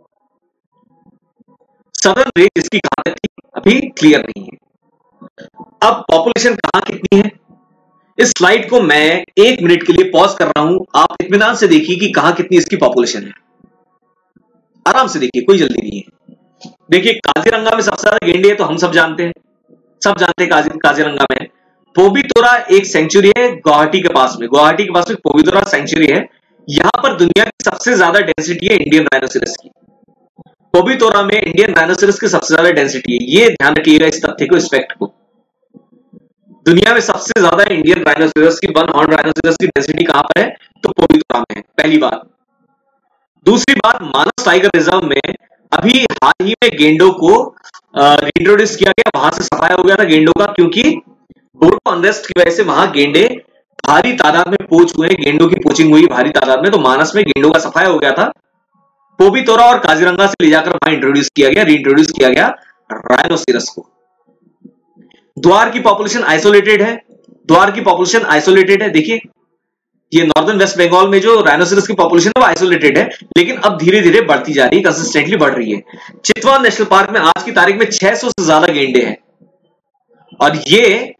सदर्न रेंज इसकी कहां तक थी अभी क्लियर नहीं है। अब पॉपुलेशन कहां कितनी है, इस स्लाइड को मैं 1 मिनट के लिए पॉज कर रहा हूं, आप इत्मीनान से देखिए कि कहां कितनी इसकी पॉपुलेशन है। आराम से देखिए, कोई जल्दी नहीं है। देखिए काजीरंगा में सबसे ज्यादा गेंडे है, तो हम सब जानते हैं, सब जानते हैं काजीरंगा में। पोबीतोरा एक सेंचुरी है गुवाहाटी के पास में, गुवाहाटी के पास में पोबीतोरा सेंचुरी है। यहां पर दुनिया की सबसे ज्यादा डेंसिटी है इंडियन राइनोसेरस की। पोबीतोरा में इंडियन राइनोसेरस की सबसे ज्यादा डेंसिटी है, ये ध्यान रखिएगा इस तथ्य को, इस फैक्ट को। दुनिया में सबसे ज्यादा इंडियन राइनोसेरस की, वन हॉर्न राइनोसेरस की डेंसिटी कहां पर है, तो पोबीतोरा में है, पहली बात। दूसरी बात, मानस टाइगर रिजर्व में अभी हाल ही में गेंडों को इंट्रोड्यूस किया गया, वहां से सफाया हो गया था गेंडों का, क्योंकि बोडो अनरेस्ट की वजह से वहां गेंडे भारी तादाद में पोच हुए, गेंडों की पोचिंग हुई भारी तादाद में, तो मानस में गेंडों का सफाया हो गया था। पोबीतोरा और काजीरंगा से ले जाकर वहां इंट्रोड्यूस किया गया, रीइंट्रोड्यूस किया गया राइनोसेरस को। द्वार की पॉपुलेशन आइसोलेटेड है, द्वार की पॉपुलेशन आइसोलेटेड है। देखिए ये नॉर्दर्न वेस्ट बंगाल में जो राइनोसेरस की पॉपुलेशन है वो आइसोलेटेड है, लेकिन अब धीरे धीरे बढ़ती जा रही है, कंसिस्टेंटली बढ़ रही है। चितवान नेशनल पार्क में आज की तारीख में 600 से ज्यादा गेंडे हैं, और ये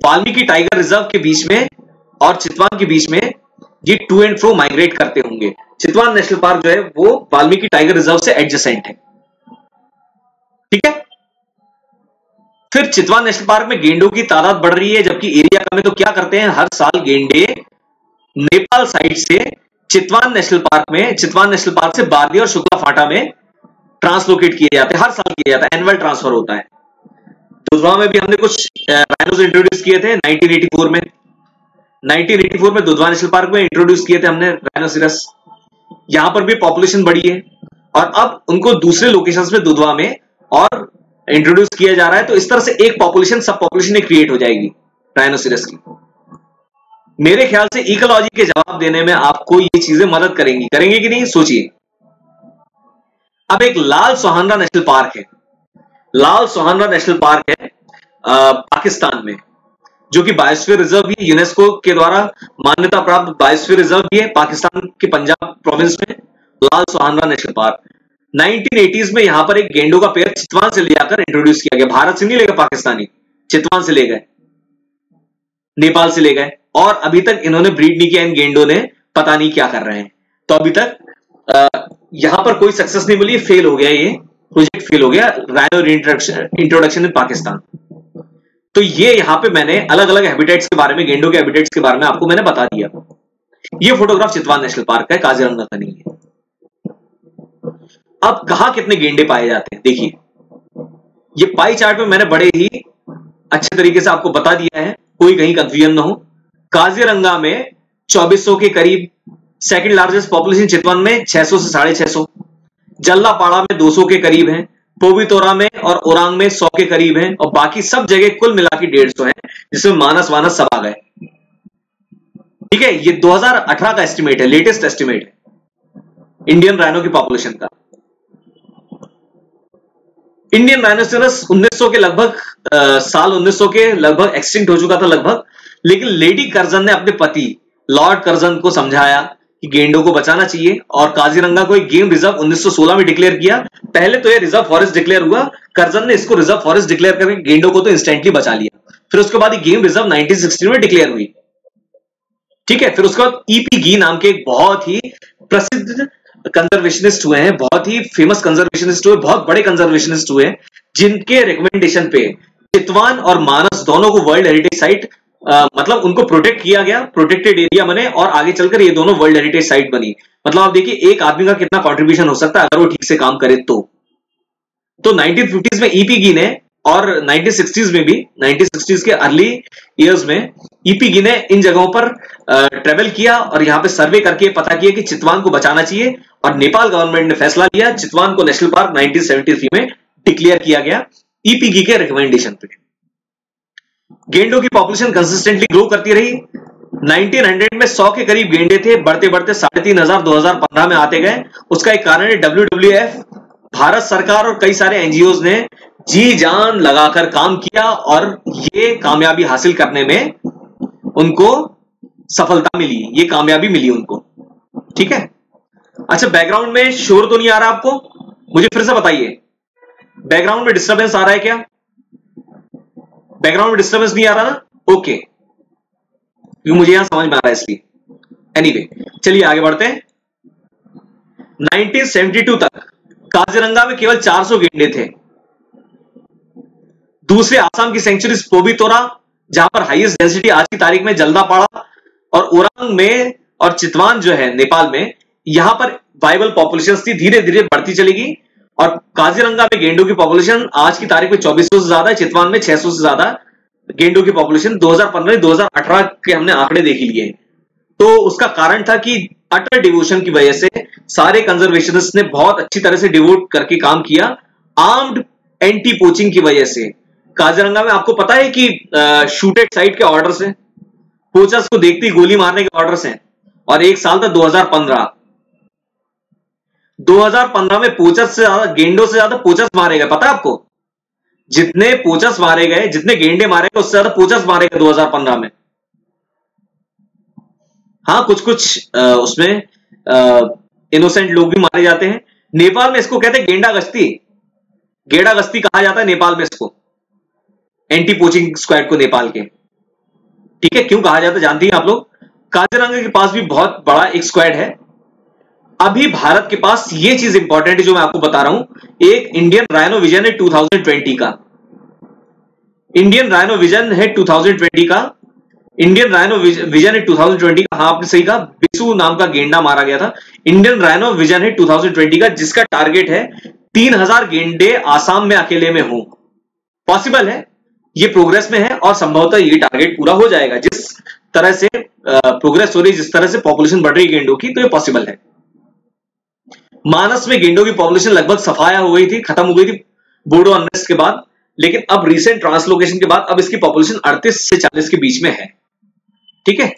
वाल्मीकि टाइगर रिजर्व के बीच में और चितवान के बीच में ये टू एंड फ्रो माइग्रेट करते होंगे। चितवान नेशनल पार्क जो है वो वाल्मीकि टाइगर रिजर्व से एडजेसेंट है, ठीक है। फिर चितवान नेशनल पार्क में गेंडों की तादाद बढ़ रही है जबकि एरिया कम है, तो क्या करते हैं, हर साल गेंडे नेपाल साइड से चितवान नेशनल पार्क से बारली और शुक्ला फाटा में ट्रांसलोकेट किए जाते हैं, हर साल किया जाता है, एनुअल ट्रांसफर होता है। दुधवा में भी हमने कुछ राइनोस इंट्रोड्यूस किए थे 1984 में। 1984 में दुधवा नेशनल पार्क में इंट्रोड्यूस किए थे हमने राइनोसिरस। यहां पर भी पॉपुलेशन बढ़ी है और अब उनको दूसरे लोकेशंस में दुधवा में और इंट्रोड्यूस किया जा रहा है, तो इस तरह से एक पॉपुलेशन सब पॉपुलेशन क्रिएट हो जाएगी राइनोसिरस की। मेरे ख्याल से इकोलॉजी के जवाब देने में आपको ये चीजें मदद करेंगी कि नहीं, सोचिए। अब एक लाल सोहानरा नेशनल पार्क है, लाल सोहानरा नेशनल पार्क है पाकिस्तान में, जो कि बायोस्फीयर रिजर्व भी, यूनेस्को के द्वारा मान्यता प्राप्त बायोस्फीयर रिजर्व भी है पाकिस्तान के पंजाब प्रोविंस में, लाल सोहानरा नेशनल पार्क। 1980s में यहां पर एक गेंडों का पेयर चितवान से ले जाकर इंट्रोड्यूस किया गया, भारत से नहीं ले गए पाकिस्तानी, चितवान से ले गए, नेपाल से ले गए, और अभी तक इन्होंने ब्रीड नहीं किया इन गेंडों ने, पता नहीं क्या कर रहे हैं। तो अभी तक यहां पर कोई सक्सेस नहीं मिली, फेल हो गया, ये प्रोजेक्ट फेल हो गया, राइनो इंट्रोडक्शन इन पाकिस्तान। तो ये यहां पे मैंने अलग अलग हैबिटेट्स के बारे में, गेंडों के हैबिटेट्स के बारे में आपको मैंने बता दिया। ये फोटोग्राफ चितवान नेशनल पार्क का है, काजीरंगा का नहीं है। अब कहां कितने गेंडे पाए जाते हैं, देखिए ये पाई चार्ट में मैंने बड़े ही अच्छे तरीके से आपको बता दिया है, कोई कहीं कंफ्यूजन ना हो। काजीरंगा में 2400 के करीब, सेकंड लार्जेस्ट पॉपुलेशन चितवन में 600 से 650, जल्लापाड़ा में 200 के करीब है, पोबितोरा में और ओरांग में 100 के करीब है, और बाकी सब जगह कुल मिला के 150 है, जिसमें मानस वानस सब आ गए, ठीक है। ये 2018 का एस्टिमेट है, लेटेस्ट एस्टिमेट है इंडियन राइनो की पॉपुलेशन का। इंडियन राइनोसेरस 1900 के लगभग साल 1900 के लगभग एक्सटिंक्ट हो चुका था लगभग, लेकिन लेडी कर्जन ने अपने पति लॉर्ड कर्जन को समझाया कि गेंडों को बचाना चाहिए, और काजीरंगा को एक गेम रिजर्व 1916 में डिक्लेयर किया। पहले तो ये रिजर्व फॉरेस्ट डिक्लेयर हुआ, कर्जन ने इसको रिजर्व फॉरेस्ट डिक्लेयर करके गेंडों को तो इंस्टेंटली बचा लिया। फिर उसके बाद गेम रिजर्व 1916 में डिक्लेयर हुई, ठीक है। फिर उसके बाद ईपी गी नाम के एक बहुत ही प्रसिद्ध कंजर्वेशनिस्ट हुए हैं, बहुत ही फेमस कंजर्वेशनिस्ट हुए, बहुत बड़े कंजर्वेशनिस्ट हुए, जिनके रिकमेंडेशन पे चितवान और मानस दोनों को वर्ल्ड हेरिटेज साइट, मतलब उनको प्रोटेक्ट किया गया, प्रोटेक्टेड एरिया बने, और आगे चलकर ये दोनों वर्ल्ड हेरिटेज साइट बनी। मतलब आप देखिए एक आदमी का कितना कंट्रीब्यूशन हो सकता है अगर वो ठीक से काम करे तो 1950s में ईपी गी ने, और 1960s में भी, 1960s के अर्ली इयर्स में ईपी गी ने इन जगहों पर ट्रेवल किया और यहां पे सर्वे करके पता किया कि चितवान को बचाना चाहिए, और नेपाल गवर्नमेंट ने फैसला लिया, चितवान को नेशनल पार्क 1973 में डिक्लेयर किया गया ईपी गी के रिकमेंडेशन पे। गेंडों की पॉपुलेशन कंसिस्टेंटली ग्रो करती रही। 1900 में 100 के करीब गेंडे थे, बढ़ते बढ़ते 3500 2015 में आते गए। उसका एक कारण है WWF, भारत सरकार और कई सारे एनजीओ ने जी जान लगाकर काम किया, और ये कामयाबी हासिल करने में उनको सफलता मिली, ये कामयाबी मिली उनको, ठीक है। अच्छा, बैकग्राउंड में शोर तो नहीं आ रहा आपको, मुझे फिर से बताइए, बैकग्राउंड में डिस्टर्बेंस आ रहा है क्या? बैकग्राउंड में डिस्टर्बेंस नहीं आ रहा ना? ओके, क्योंकि मुझे यहां समझ में आ रहा है इसलिए। एनीवे, चलिए आगे बढ़ते हैं। 1972 तक काजीरंगा में केवल 400 गेंडे थे। दूसरे आसाम की सेंचुरी पोबितोरा, जहां पर हाईएस्ट डेंसिटी आज की तारीख में जल्दापाड़ा और ओरांग में, और चितवान जो है नेपाल में, यहां पर वाइबल पॉपुलेशन थी, धीरे धीरे बढ़ती चलेगी। और काजीरंगा में गेंडों की पॉपुलेशन आज की तारीख में 2400 से ज्यादा है, चितवान में 600 से ज्यादा गेंडों की पॉपुलेशन 2015-2018 के हमने आंकड़े देख लिए। तो उसका कारण था कि अटर डिवोशन की वजह से सारे कंजर्वेशनिस्ट ने बहुत अच्छी तरह से डिवोट करके काम किया। आर्म्ड एंटी पोचिंग की वजह से काजीरंगा में आपको पता है कि शूटेड साइट के ऑर्डर्स हैं, पोचर्स को देखते ही गोली मारने के ऑर्डर्स हैं, और एक साल था 2015 में पोचर्स से ज्यादा, गेंडों से ज्यादा पोचर्स मारे गए। पता है आपको, जितने पोचर्स मारे गए, जितने गेंडे मारे गए, उससे ज्यादा पोचर्स मारे गए 2015 में। हाँ, कुछ कुछ उसमें इनोसेंट लोग भी मारे जाते हैं। नेपाल में इसको कहते हैं गेंडा गश्ती, गेड़ा गश्ती कहा जाता है नेपाल में इसको, एंटी पोचिंग स्क्वाड को नेपाल के। ठीक है, क्यों कहा जाता है जानती हैं आप लोग? काजीरंगा के पास भी बहुत बड़ा एक स्क्वाड है। अभी भारत के पास ये चीज इंपॉर्टेंट है जो मैं आपको बता रहा हूं, एक इंडियन राइनो विजन है 2020 का। इंडियन राइनो विजन है 2020 का। इंडियन राइनो विजन है 2020 का। हाँ, आपने सही कहा, बिसु नाम का गेंडा मारा गया था। इंडियन राइनो विजन है 2020 का, जिसका टारगेट है 3000 गेंडे आसाम में अकेले में हो। पॉसिबल है, ये प्रोग्रेस में है और संभवतः ये टारगेट पूरा हो जाएगा। जिस तरह से प्रोग्रेस हो रही है, जिस तरह से पॉपुलेशन बढ़ रही है गेंडों की, तो ये पॉसिबल है। मानस में गेंडों की पॉपुलेशन लगभग सफाया हो गई थी, खत्म हो गई थी बोडो अनरेस्ट के बाद, लेकिन अब रीसेंट ट्रांसलोकेशन के बाद अब इसकी पॉपुलेशन 38 से 40 के बीच में है। ठीक है,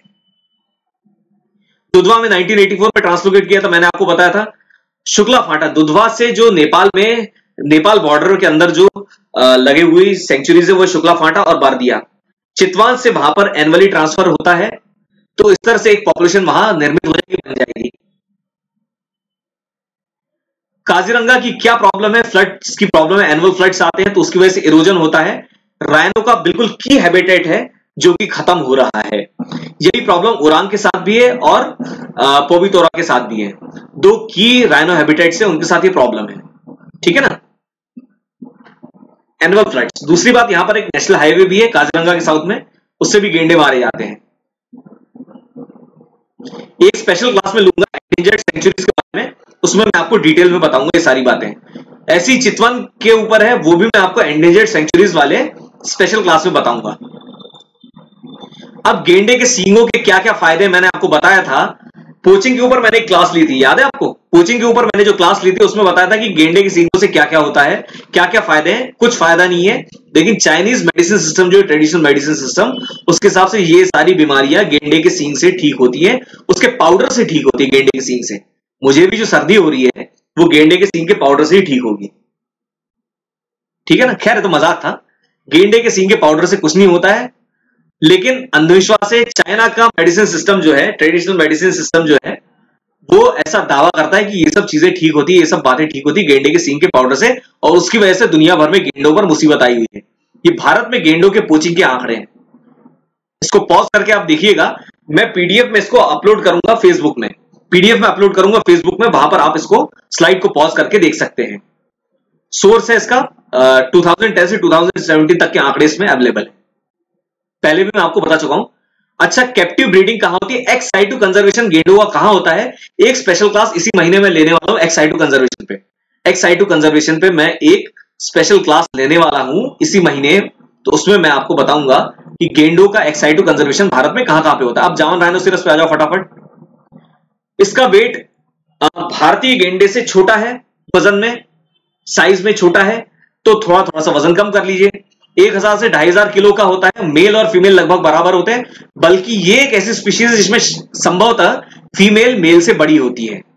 दुधवा में 1984 में ट्रांसलोकेट किया था, मैंने आपको बताया था। शुक्ला फाटा दुधवा से जो नेपाल में, नेपाल बॉर्डर के अंदर जो लगे हुई सेंचुरीज है वो शुक्ला फाटा और बारदिया। चितवान से वहां पर एनुअली ट्रांसफर होता है, तो इस तरह से एक पॉपुलेशन वहां निर्मित हो जाएगी, बन जाएगी। काजीरंगा की क्या प्रॉब्लम है? फ्लड्स की प्रॉब्लम है, एनुअल फ्लड्स आते हैं तो उसकी वजह से इरोजन होता है। राइनो का बिल्कुल की हैबिटेट है जो कि खत्म हो रहा है। यही प्रॉब्लम ओरांग के साथ भी है और पोबितोरा के साथ भी है। दो की राइनो हैबिटेट्स है, उनके साथ ये प्रॉब्लम है। ठीक है ना, एनुअल फ्लड्स। दूसरी बात, यहां पर एक नेशनल हाईवे भी है काजीरंगा के साउथ में, उससे भी गेंडे मारे जाते हैं। एक स्पेशल क्लास में लूंगा एंडेंजर्ड सेंचुरीज के बारे में, उसमें मैं आपको डिटेल में बताऊंगा ये सारी बातें। ऐसी चितवन के ऊपर है, वो भी मैं आपको एंडेंजर्ड सेंचुरीज वाले स्पेशल क्लास में बताऊंगा। अब गेंडे के सींगों के क्या क्या फायदे मैंने आपको बताया था। पोचिंग के ऊपर मैंने एक क्लास ली थी, याद है आपको? पोचिंग के ऊपर मैंने जो क्लास ली थी उसमें बताया था कि गेंडे के सींगों से क्या क्या होता है, क्या क्या फायदे हैं। कुछ फायदा नहीं है, लेकिन चाइनीज मेडिसिन सिस्टम जो ट्रेडिशनल मेडिसिन सिस्टम, उसके हिसाब से ये सारी बीमारियां गेंडे के सींग से ठीक होती है, उसके पाउडर से ठीक होती है, गेंडे के सींग से। मुझे भी जो सर्दी हो रही है वो गेंडे के सींग के पाउडर से ही ठीक होगी। ठीक है ना, खैर तो मजाक था। गेंडे के सींग के पाउडर से कुछ नहीं होता है, लेकिन अंधविश्वास है। चाइना का मेडिसिन सिस्टम जो है, ट्रेडिशनल मेडिसिन सिस्टम जो है, वो ऐसा दावा करता है कि ये सब चीजें ठीक होती है, ये सब बातें ठीक होती है गेंडे के सींग के पाउडर से, और उसकी वजह से दुनिया भर में गेंडों पर मुसीबत आई हुई है। ये भारत में गेंडों के पोचिंग के आंकड़े हैं। इसको पॉज करके आप देखिएगा, मैं पीडीएफ में इसको अपलोड करूंगा फेसबुक में, पीडीएफ में अपलोड करूंगा फेसबुक में, वहां पर आप इसको स्लाइड को पॉज करके देख सकते हैं। सोर्स है इसका 2010 से 2017 तक के आंकड़े इसमें अवेलेबल है। पहले भी मैं आपको बता चुका हूं। अच्छा, कैप्टिव ब्रीडिंग कहां होती है? एक्स साइटू कंजर्वेशन गेंडों का कहां होता है? एक स्पेशल क्लास इसी महीने में लेने वाला हूं एक्स साइटू कंजर्वेशन पे। एक्स साइटू कंजर्वेशन पे मैं एक स्पेशल क्लास लेने वाला हूं इसी महीने, तो उसमें मैं आपको बताऊंगा कि गेंडों का एक्स साइटू कंजर्वेशन भारत में कहां कहां पे होता है। आप जावन राइनोसेरस पे आ जाओ फटाफट। इसका वेट भारतीय गेंडे से छोटा है, वजन में, साइज में छोटा है, तो थोड़ा थोड़ा सा वजन कम कर लीजिए। 1000 से 2500 किलो का होता है। मेल और फीमेल लगभग बराबर होते हैं, बल्कि ये एक ऐसी स्पीशीज है जिसमें संभवतः फीमेल मेल से बड़ी होती है।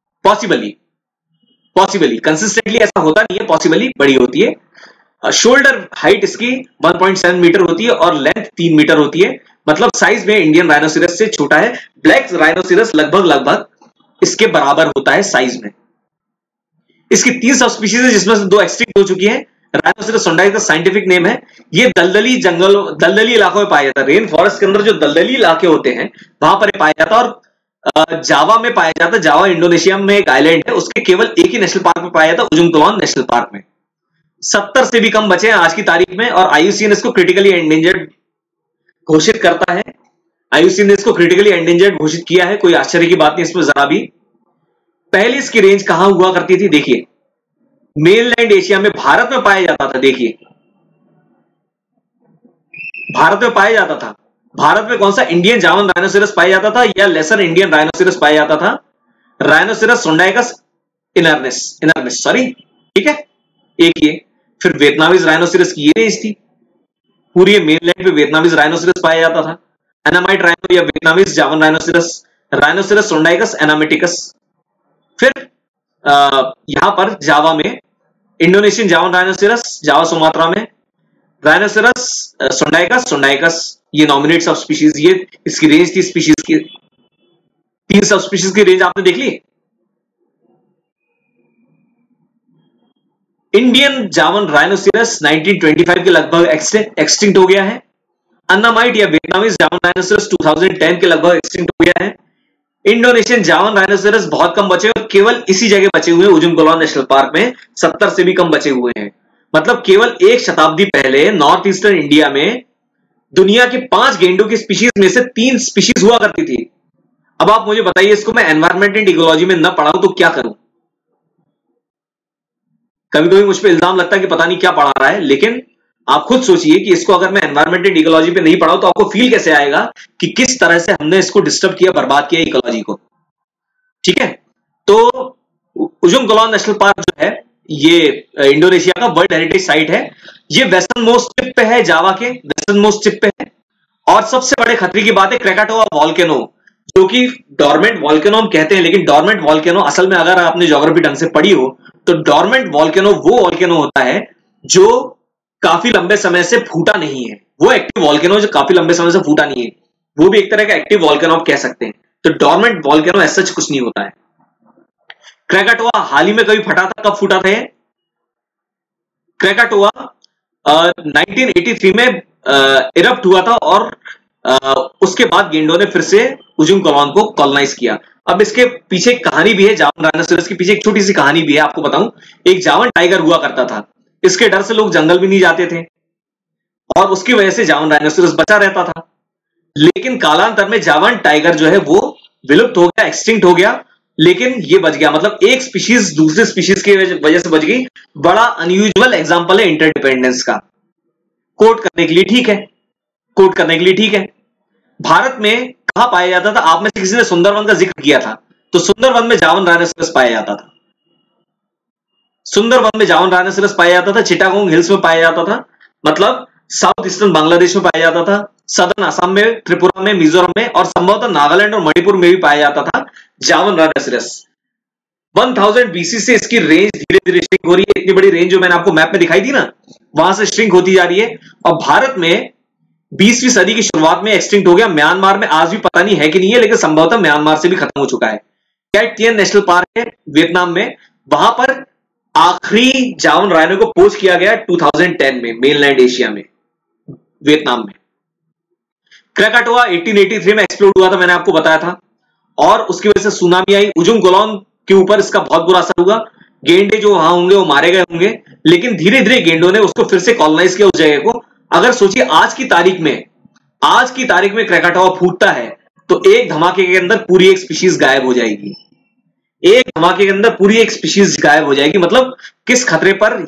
पॉसिबली कंसिस्टेंटली ऐसा होता नहीं है, पॉसिबली बड़ी होती है। शोल्डर हाइट इसकी 1.7 मीटर होती है और लेंथ 3 मीटर होती है, मतलब साइज में इंडियन राइनोसेरस से छोटा है। ब्लैक राइनोसेरस लगभग इसके बराबर होता है साइज में। इसकी 3 सब स्पीशीज है जिसमें से 2 एक्सटिंक्ट हो चुकी है। राइनोसेरस सोंडाइकस का साइंटिफिक नेम है। ये दलदली जंगल, दलदली इलाकों में पाया जाता है। रेन फॉरेस्ट के अंदर जो दलदली इलाके होते हैं वहां पर पाया जाता है, और जावा में पाया जाता है। जावा इंडोनेशिया में एक आइलैंड है, उसके केवल एक ही नेशनल पार्क में पाया जाता है, उजुंगतवान नेशनल पार्क में। 70 से भी कम बचे हैं आज की तारीख में, और आईयूसीएन इसको क्रिटिकली एंडेंजर्ड घोषित करता है। आईयूसीएन ने इसको क्रिटिकली एंडेंजर्ड घोषित किया है, कोई आश्चर्य की बात नहीं इसमें जरा भी। पहले इसकी रेंज कहां हुआ करती थी? देखिए, मेनलैंड एशिया में, भारत में पाया जाता था। देखिए, भारत में पाया जाता था। भारत में कौन सा? इंडियन जावन राइनोसेरस पाया जाता था, या लेसर इंडियन राइनोसेरस पाया जाता था? राइनोसेरस सोंडाइकस इनर्मिस सॉरी, ठीक है, एक ये। फिर वियतनामीज राइनोसेरस की ये रेंज थी। पूरी मेनलैंड पे वियतनामीज राइनोसेरस पाया जाता था। एनामाइट राइनो या Vietnamese Javan rhinoceros, rhinoceros sondaicus annamiticus. फिर यहां पर जावा में Indonesian Javan rhinoceros, Java Sumatra में राइनोसेरस सोंडाइकस, ये नॉमिनेट सब स्पीशीज, ये इसकी रेंज थी स्पीशीज की। 3 सब स्पीशीज की रेंज आपने देख ली। इंडियन जावन राइनोसेरस 1925 के लगभग एक्सटिंक्ट हो गया है। अन्नामाइट या वियतनामीज जावन राइनोसेरस 2010 के लगभग एक्सटिंक्ट हो गया है। इंडोनेशियन जावन राइनोसेरस बहुत कम बचे और केवल इसी जगह बचे हुए हैं, उजुम गोलान नेशनल पार्क में 70 से भी कम बचे हुए हैं। मतलब केवल एक शताब्दी पहले नॉर्थ ईस्टर्न इंडिया में दुनिया के 5 गेंडों की स्पीशीज में से 3 स्पीशीज हुआ करती थी। अब आप मुझे बताइए, इसको मैं एनवायरमेंट एंड इकोलॉजी में न पढ़ाऊं तो क्या करूं? कभी कभी मुझ पे इल्जाम लगता है कि पता नहीं क्या पढ़ा रहा है, लेकिन आप खुद सोचिए कि इसको अगर मैं एनवायरमेंट एंड इकोलॉजी पे नहीं पढ़ाऊं तो आपको फील कैसे आएगा कि किस तरह से हमने इसको डिस्टर्ब किया, बर्बाद किया इकोलॉजी को। ठीक है, तो उजुम गोलान नेशनल पार्क जो है ये इंडोनेशिया का वर्ल्ड हेरिटेज साइट है। ये वेस्टर्न मोस्ट टिप पे है, जावा के वेस्टर्न मोस्ट टिप पे है। और सबसे बड़े खतरे की बात है क्रेकाटोआ वॉल्केनो, जो कि डॉर्मेंट वॉल्केनो हम कहते हैं, लेकिन डॉर्मेंट वॉल्केनो असल में अगर आपने ज्योग्राफी ढंग से पढ़ी हो तो डॉर्मेंट वॉल्केनो वो वॉल्केनो होता है जो काफी लंबे समय से फूटा नहीं है। वो एक्टिव वॉल्केनो जो काफी लंबे समय से फूटा नहीं है, वो भी एक तरह का एक्टिव वॉल्केनो आप कह सकते हैं। तो डॉर्मेंट वॉल्केनो ऐसा कुछ नहीं होता है। क्रेकाटोआ हाल ही में कभी फटा था, कब फूटा था? क्रेकाटोआ 1983 में इरप्ट हुआ था और उसके बाद गेंडों ने फिर से उजुम गोलान को कॉलोनाइज किया। अब इसके पीछे एक कहानी भी है, जावन राइनोसेरस के पीछे एक छोटी सी कहानी भी है, आपको बताऊं। एक जावन टाइगर हुआ करता था, इसके डर से लोग जंगल भी नहीं जाते थे और उसकी वजह से जावन राइनोसेरस बचा रहता था। लेकिन कालांतर में जावन टाइगर जो है वो विलुप्त हो गया, एक्सटिंक्ट हो गया, लेकिन ये बच गया। मतलब एक स्पीशीज दूसरे स्पीशीज की वजह से बच गई। बड़ा अनयूजुअल एग्जांपल है इंटरडिपेंडेंस का। कोट करने के लिए ठीक है, कोट करने के लिए ठीक है। भारत में कहां पाया जाता था? आप में से किसी ने सुंदरवन का जिक्र किया था, तो सुंदरवन में जावन राइनोसेरस पाया जाता था। सुंदरवन में जावन राइनोसेरस पाया जाता था। चिटागोंग हिल्स में पाया जाता था, मतलब साउथ ईस्टर्न बांग्लादेश में पाया जाता था, सदर्न असम में, त्रिपुरा में, मिजोरम में और संभवतः नागालैंड और मणिपुर में भी पाया जाता था जावन राइनोसेरस। 1000 बीसी से इसकी रेंज धीरे धीरे श्रिंक हो रही है। इतनी बड़ी रेंज जो मैंने आपको मैप में दिखाई थी ना, वहां से श्रिंक होती जा रही है और भारत में 20वीं सदी की शुरुआत में एक्सटिंक्ट हो गया। म्यांमार में आज भी पता नहीं है कि नहीं है, लेकिन संभवतः म्यांमार से भी खत्म हो चुका है। कैट टियन नेशनल पार्क है वियतनाम में, वहां पर आखिरी जावन राइनो को पोच किया गया 2010 में मेनलैंड एशिया में, वियतनाम में। क्रेकाटोआ 1883 में एक्सप्लोड हुआ था, मैंने आपको बताया था, और उसकी वजह से सुनामी आई। उजुम गोलान के ऊपर इसका बहुत बुरा असर हुआ। गेंडे जो वहां होंगे वो मारे गए होंगे, लेकिन धीरे धीरे गेंडों ने उसको फिर से कॉलोनाइज किया उस जगह को। अगर सोचिए आज की तारीख में क्रेकाटोआ फूटता है तो एक धमाके के अंदर पूरी एक स्पीशीज गायब हो जाएगी। एक धमाके के अंदर पूरी एक स्पीशीज गायब हो जाएगी। मतलब किस खतरे पर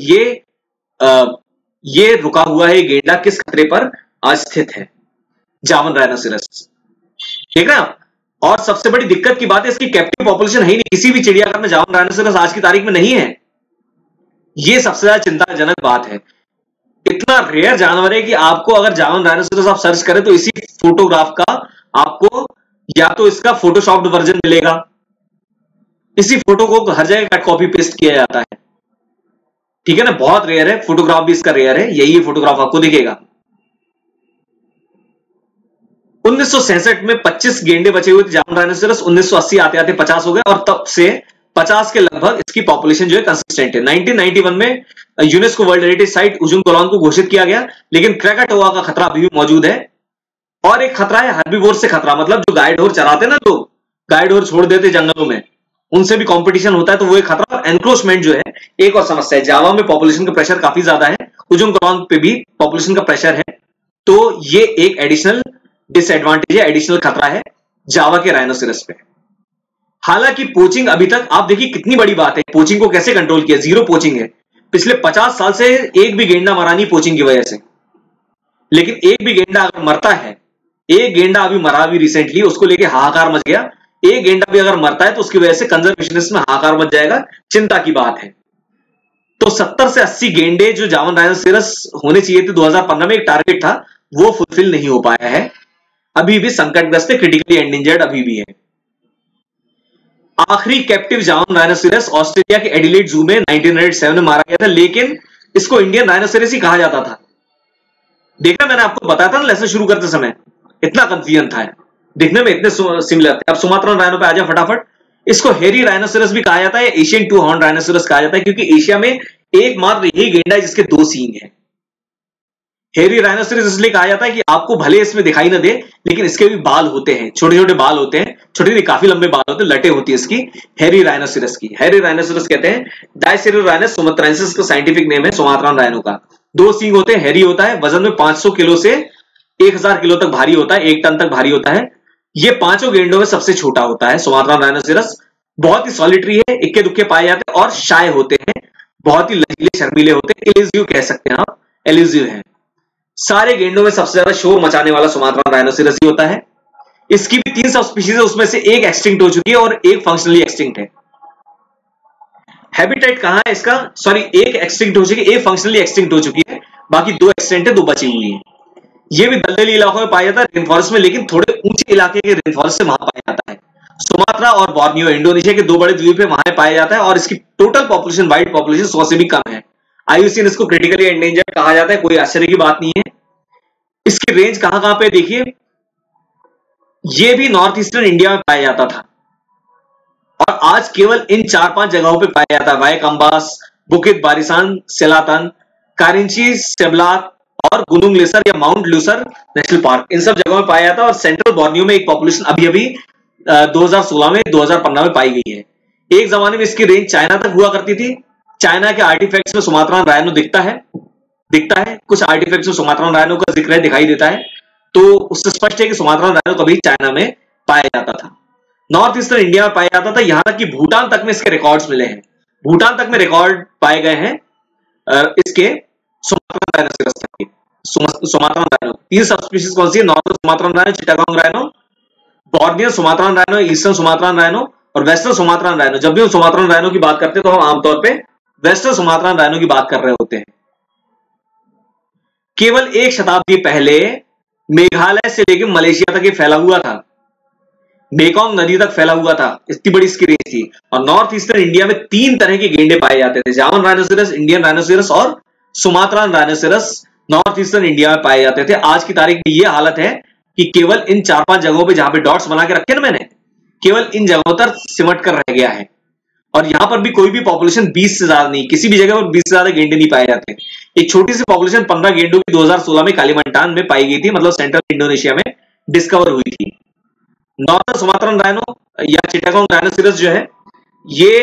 ये रुका हुआ है, गेंडा किस खतरे पर आज स्थित है, जावन राइनोसेरस। ठीक है। और सबसे बड़ी दिक्कत की बात है, इसकी कैप्टिव पॉपुलेशन है ही नहीं। किसी भी चिड़ियाघर में जावन राइनोसेरस आज की तारीख में नहीं है। यह सबसे ज्यादा चिंताजनक बात है। इतना रेयर जानवर है कि आपको अगर जावन राइनोसेरस आप सर्च करें तो इसी फोटोग्राफ का आपको या तो इसका फोटोशॉप्ड वर्जन मिलेगा, इसी फोटो को हर जगह कॉपी पेस्ट किया जाता है। ठीक है ना, बहुत रेयर है, फोटोग्राफ भी इसका रेयर है। यही फोटोग्राफ आपको दिखेगा। 1967 में 25 गेंडे बचे हुए थे जावन राइनोसेरस। 1980 आते आते 50 हो गए और तब से 50 के लगभग इसकी पॉपुलेशन जो है कंसिस्टेंट है। 1991 में UNESCO world heritage site Ujung Kulon को घोषित किया गया, लेकिन क्रेकाटोआ का खतरा अभी भी मौजूद है। और एक खतरा है हर्बीवोर से खतरा, मतलब जो गाय ढोर चराते ना लोग, गाय ढोर छोड़ देते जंगलों में, उनसे भी कंपटीशन होता है, तो वो एक खतरा। और एनक्रोचमेंट जो है एक और समस्या है। जावा में पॉपुलेशन का प्रेशर काफी ज्यादा है, उजुम गोलान पे भी पॉपुलेशन का प्रेशर है, तो ये एक एडिशनल डिसएडवांटेज है, एडिशनल खतरा है जावा के राइनोसेरस पे। हालांकि पोचिंग अभी तक, आप देखिए कितनी बड़ी बात है, पोचिंग को कैसे कंट्रोल किया, जीरो पोचिंग है। पिछले 50 साल से एक भी गेंडा मरा नहीं पोचिंग की वजह से। लेकिन एक भी गेंडा अगर मरता है, एक गेंडा अभी मरा भी रिसेंटली, उसको लेके हाहाकार मच गया। एक गेंडा भी अगर मरता है तो उसकी वजह से कंजर्वेशनिस्ट में हाहाकार मच जाएगा, चिंता की बात है। तो 70 से 80 गेंडे जो जावन राइनोसेरस होने चाहिए थे 2015 में, एक टारगेट था, वो फुलफिल नहीं हो पाया है। अभी भी संकटग्रस्त है, क्रिटिकली एंडेंजर्ड अभी भी है। आखिरी कैप्टिव जावन राइनोसेरस ऑस्ट्रेलिया के एडिलेड जू में 1907 में मारा गया था, लेकिन इसको इंडियन राइनोसेरस ही कहा जाता था। देखना, मैंने आपको बताया था ना लेसन शुरू करते समय, इतना कंफ्यूजन था, दिखने में इतने सिमिलर थे। अब सुमात्रन राइनो पे आ जाए फटाफट। इसको हेरी राइनोसेरस भी कहा जाता है, एशियन टू हॉर्न राइनोसेरस कहा जाता है, क्योंकि एशिया में एकमात्र यही गेंडा है जिसके 2 सींग हैं। हेरी राइनोसेरस इसलिए कहा जाता है कि आपको भले इसमें दिखाई ना दे, लेकिन इसके भी बाल होते हैं, छोटे छोटे बाल होते हैं, छोटे नहीं काफी लंबे बाल होते हैं, लटे होती है इसकी हेरी राइनोसेरस की। हेरी राइनोसेरस कहते हैं। डायसेरो राइनस सुमात्राensis का साइंटिफिक नेम है सुमात्रान राइनो का। 2 सींग होते हैं, हेरी होता है, वजन में 500 किलो से 1000 किलो तक भारी होता है, 1 टन तक भारी होता है। ये पांचों गेंडों में सबसे छोटा होता है सुमात्रान राइनोसेरस। बहुत ही सॉलिटरी है, इक्के दुक्के पाए जाते हैं और शाय होते हैं, बहुत ही लचीले शर्मीले होते हैं, एल्यूसिव कह सकते हैं आप, एल्यूसिव है। सारे गेंडों में सबसे ज्यादा शोर मचाने वाला सुमात्रान राइनोसेरस ही होता है। इसकी भी 3 सब स्पीशीज है, उसमें से एक एक्सटिंक्ट हो चुकी है और एक फंक्शनली एक्सटिंक्ट है। हैबिटेट कहां है इसका, सॉरी एक एक्सटिंक्ट हो चुकी है, एक फंक्शनली एक्सटिंक्ट हो चुकी है, बाकी 2 एक्सटेंट है, 2 बची हुई है। ये भी दलदली इलाकों में पाया जाता है, रेन फॉरेस्ट में, लेकिन थोड़े ऊंचे इलाके के रेन फॉरेस्ट से वहां पाया जाता है। सुमात्रा और बोर्नियो इंडोनेशिया के 2 बड़े द्वीप है, वहां पाया जाता है और इसकी टोटल पॉपुलेशन, वाइल्ड पॉपुलेशन 100 से भी कम है। IUCN इसको क्रिटिकली एंडेंजर्ड कहा जाता है, कोई आश्चर्य की बात नहीं है। इसकी रेंज कहां कहां पे देखिए, ये भी नॉर्थ ईस्टर्न इंडिया में पाया जाता था और आज केवल इन 4-5 जगहों पे पाया जाता है, वायकम्बास, बुकित बारिसान, सेलातन, कारिंची, सेबलात और गुनुंग लेसर या माउंट लूसर नेशनल पार्क, इन सब जगहों में पाया जाता है। और सेंट्रल बोर्नियो में एक पॉपुलेशन अभी अभी 2016 में 2015 में पाई गई है। एक जमाने में इसकी रेंज चाइना तक हुआ करती थी। चाइना के आर्टिफैक्ट्स में सुमात्रान राइनो दिखता है, कुछ आर्टिफैक्ट्स में सुमात्रान राइनो का जिक्र है, दिखाई देता है, तो उससे स्पष्ट है कि सुमात्रान राइनो कभी चाइना में पाया जाता था। नॉर्थ ईस्टर्न इंडिया में पाया जाता था, यहां तक कि भूटान तक में इसके रिकॉर्ड्स मिले हैं, भूटान तक में रिकॉर्ड पाए गए हैं इसके सुमात्रान राइनोसेरस के। सुमात्रान राइनो 3 सब स्पीशीज कौन सी है, northern Sumatran rhino, Chittagong rhino, Borneo Sumatran rhino, eastern Sumatran rhino और वेस्टर्न सुमात्रान राइनो। जब भी हम सुमात्रान राइनो की बात करते हैं तो हम आमतौर पे वेस्टर्न सुमात्रान राइनो की बात कर रहे होते हैं। केवल 1 शताब्दी पहले मेघालय से लेकर मलेशिया तक ये फैला हुआ था, मेकोंग नदी तक फैला हुआ था, इतनी बड़ी इसकी रेंज थी। और नॉर्थ ईस्टर्न इंडिया में 3 तरह के गेंडे पाए जाते थे, जावन राइनोसेरस, इंडियन राइनोसेरस और Sumatran rhinoceros north eastern India में पाए जाते थे। आज की तारीख में यह हालत है कि केवल इन 4-5 जगहों पे जहां पे डॉट्स बना के रखे ना मैंने, केवल इन जगहों तक सिमट कर रह गया है। और यहां पर भी कोई भी पॉपुलेशन 20 से ज्यादा नहीं, किसी भी जगह पर 20 से ज्यादा गेंडे नहीं पाए जाते। एक छोटी सी पॉपुलेशन 15 गेंडों की 2016 में कालीमंटान में पाई गई थी, मतलब सेंट्रल इंडोनेशिया में डिस्कवर हुई थी। नॉर्दर्न सुमात्रान राइनो या चिटागोंग राइनोसेरस जो है ये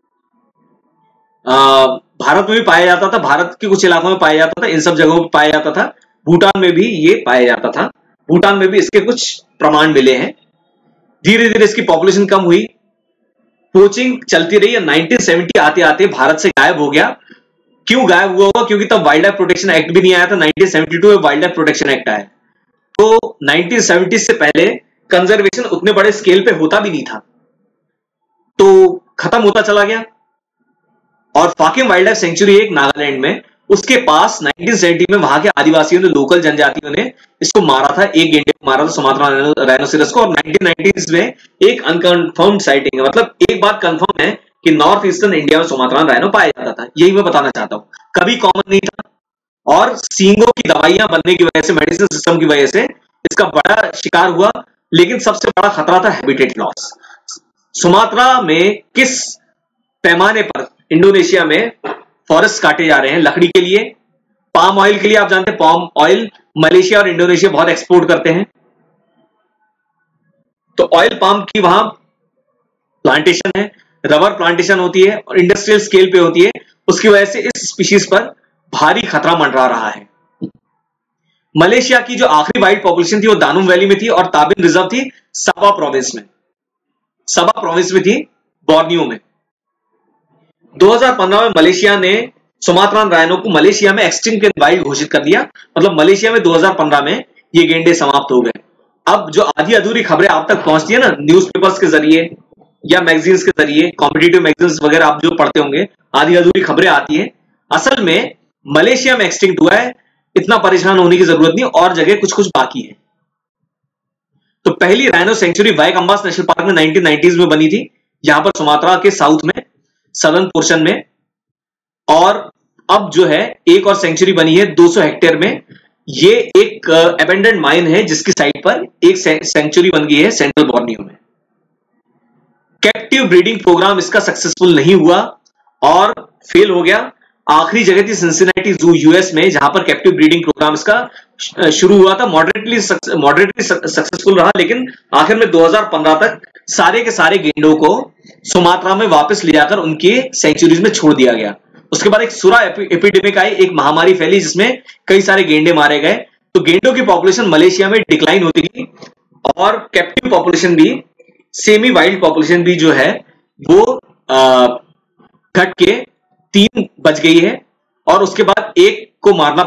भारत में भी पाया जाता था, भारत के कुछ इलाकों में पाया जाता था, इन सब जगहों पर पाया जाता था। भूटान में भी ये पाया जाता था, भूटान में भी इसके कुछ प्रमाण मिले हैं। धीरे धीरे इसकी पॉपुलेशन कम हुई, पोचिंग चलती रही, 1970 आते आते भारत से गायब हो गया। क्यों गायब हुआ होगा, क्योंकि तब वाइल्ड लाइफ प्रोटेक्शन एक्ट भी नहीं आया था, 1972 में वाइल्ड लाइफ प्रोटेक्शन एक्ट आया। तो 1970 से पहले कंजर्वेशन उतने बड़े स्केल पे होता भी नहीं था, तो खत्म होता चला गया। और फाकिम वाइल्ड लाइफ सेंचुरी एक नागालैंड में, उसके पास 1970 में वहां के आदिवासियों ने, लोकल जनजातियों ने इसको मारा था, एक गेंडे को मारा था सुमात्रान राइनोसेरस को। और 1990s में एक अनकंफर्म्ड साइटिंग है, मतलब एक बात कंफर्म है कि नॉर्थ ईस्टर्न इंडिया में सुमात्रान राइनो पाया जाता था, यही मैं बताना चाहता हूं। कभी कॉमन नहीं था और सींगों की दवाइयां बनने की वजह से, मेडिसिन सिस्टम की वजह से इसका बड़ा शिकार हुआ। लेकिन सबसे बड़ा खतरा था हैबिटेट लॉस। सुमात्रा में किस पैमाने पर इंडोनेशिया में फॉरेस्ट काटे जा रहे हैं लकड़ी के लिए, पाम ऑयल के लिए। आप जानते हैं पाम ऑयल मलेशिया और इंडोनेशिया बहुत एक्सपोर्ट करते हैं, तो ऑयल पाम की वहां प्लांटेशन है, रबर प्लांटेशन होती है और इंडस्ट्रियल स्केल पे होती है। उसकी वजह से इस स्पीशीज पर भारी खतरा मंडरा रहा है। मलेशिया की जो आखिरी वाइल्ड पॉपुलेशन थी वो दानुम वैली में थी और ताबिन रिजर्व थी सबा प्रोविंस में, सबा प्रोविंस में थी, बोर्नियो में। 2015 में मलेशिया ने सुमात्रान राइनो को मलेशिया में एक्सटिंक्ट एंड वाइल्ड घोषित कर दिया, मतलब मलेशिया में 2015 में ये गेंडे समाप्त हो गए। अब जो आधी अधूरी खबरें आप तक पहुंचती है ना, न्यूज़पेपर्स के जरिए या मैगजीन्स के जरिए, कॉम्पिटिटिव मैगजीन्स वगैरह आप जो पढ़ते होंगे, आधी अधूरी खबरें आती है। असल में मलेशिया में एक्सटिंक्ट हुआ है, इतना परेशान होने की जरूरत नहीं, और जगह कुछ कुछ बाकी है। तो पहली rhino sanctuary Way Kambas national park में 1990s में बनी थी, यहां पर सुमात्रा के साउथ में, सदर्न पोर्शन में। और अब जो है एक और सेंचुरी बनी है 200 हेक्टेयर में। ये एक अबेंडेंड माइन है जिसकी साइट पर एक सेंचुरी बन गई है सेंट्रल बोर्नियो में। कैप्टिव ब्रीडिंग प्रोग्राम इसका सक्सेसफुल नहीं हुआ और फेल हो गया। आखिरी जगह थी सिंसिनेटी जू यूएस में, जहां पर कैप्टिव ब्रीडिंग प्रोग्राम इसका शुरू हुआ था। मॉडरेटली सक्सेसफुल रहा, लेकिन आखिर में 2015 तक सारे के सारे गेंडों को सुमात्रा में वापस ले जाकर उनके सेंचुरीज में छोड़ दिया गया। उसके बाद एक सुरा एपिडेमिक आई, एक महामारी फैली जिसमें कई सारे गेंडे मारे गए। तो गेंडों की पॉपुलेशन मलेशिया में डिक्लाइन होती गई और कैप्टिव पॉपुलेशन भी, सेमी वाइल्ड पॉपुलेशन भी जो है वो घट के 3 बच गई है। और उसके बाद एक को मारना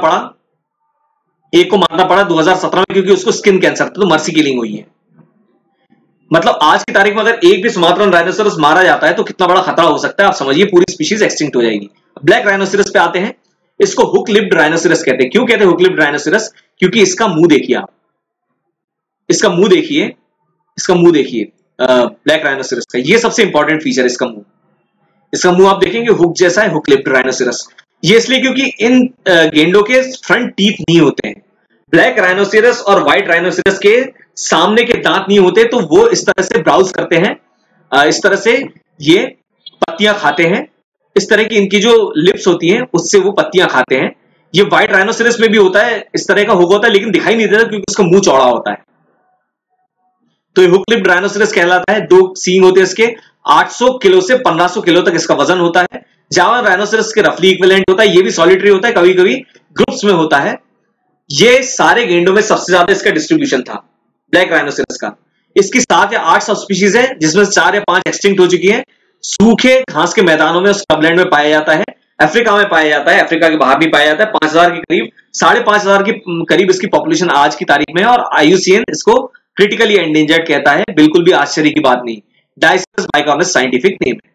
पड़ा 2017 में, क्योंकि उसको स्किन कैंसर था, तो मर्सी किलिंग हुई है। मतलब आज की तारीख में अगर एक भी सुमात्रन राइनोसेरस मारा जाता है तो कितना बड़ा खतरा हो सकता है, आप समझिए, पूरी स्पीशीज एक्सटिंक्ट हो जाएगी। ब्लैक राइनोसेरस पे आते हैं। इसको हुक लिप्ड राइनोसेरस कहते हैं। क्यों कहते हैं हुक लिप्ड राइनोसेरस? क्योंकि इसका मुंह देखिए आप, इसका मुंह देखिए ब्लैक राइनोसेरस का, ये सबसे इंपॉर्टेंट फीचर है इसका मुंह। इसका मुंह आप देखेंगे हुक जैसा है, हुक लिप्ड राइनोसेरस। ये इसलिए क्योंकि इन गेंडों के फ्रंट टीथ नहीं होते हैं। ब्लैक राइनोसेरस और व्हाइट राइनोसेरस के सामने के दांत नहीं होते, तो वो इस तरह से ब्राउज करते हैं, इस तरह से ये पत्तियां खाते हैं। इस तरह की इनकी जो लिप्स होती हैं उससे वो पत्तियां खाते हैं। ये व्हाइट राइनोसेरस में भी होता है, इस तरह का हुक होता है, लेकिन दिखाई नहीं देता क्योंकि उसका मुंह चौड़ा होता है। तो ये हुक लिप्ड राइनोसेरस कहलाता है। 2 सींग होते हैं इसके। 800 किलो से 1500 किलो तक इसका वजन होता है। जावा राइनोसेरस के रफली इक्विवेलेंट होता है। ये भी सॉलिटरी होता है, कभी कभी ग्रुप्स में होता है। ये सारे गेंडों में सबसे ज्यादा इसका डिस्ट्रीब्यूशन था ब्लैक राइनोसेरस का। इसकी 7 या 8 सब स्पीशीज है, जिसमें 4 या 5 एक्सटिंक्ट हो चुकी है। सूखे घास के मैदानों में, स्कबलैंड में पाया जाता है, अफ्रीका में पाया जाता है, अफ्रीका के बाहर भी पाया जाता है। 5000 के करीब, 5500 के करीब इसकी पॉपुलेशन आज की तारीख में है। और IUCN इसको क्रिटिकली एंडेंजर्ड कहता है। बिल्कुल भी आश्चर्य की बात नहीं। डायसिस बाइकॉर्नस साइंटिफिक नेम है।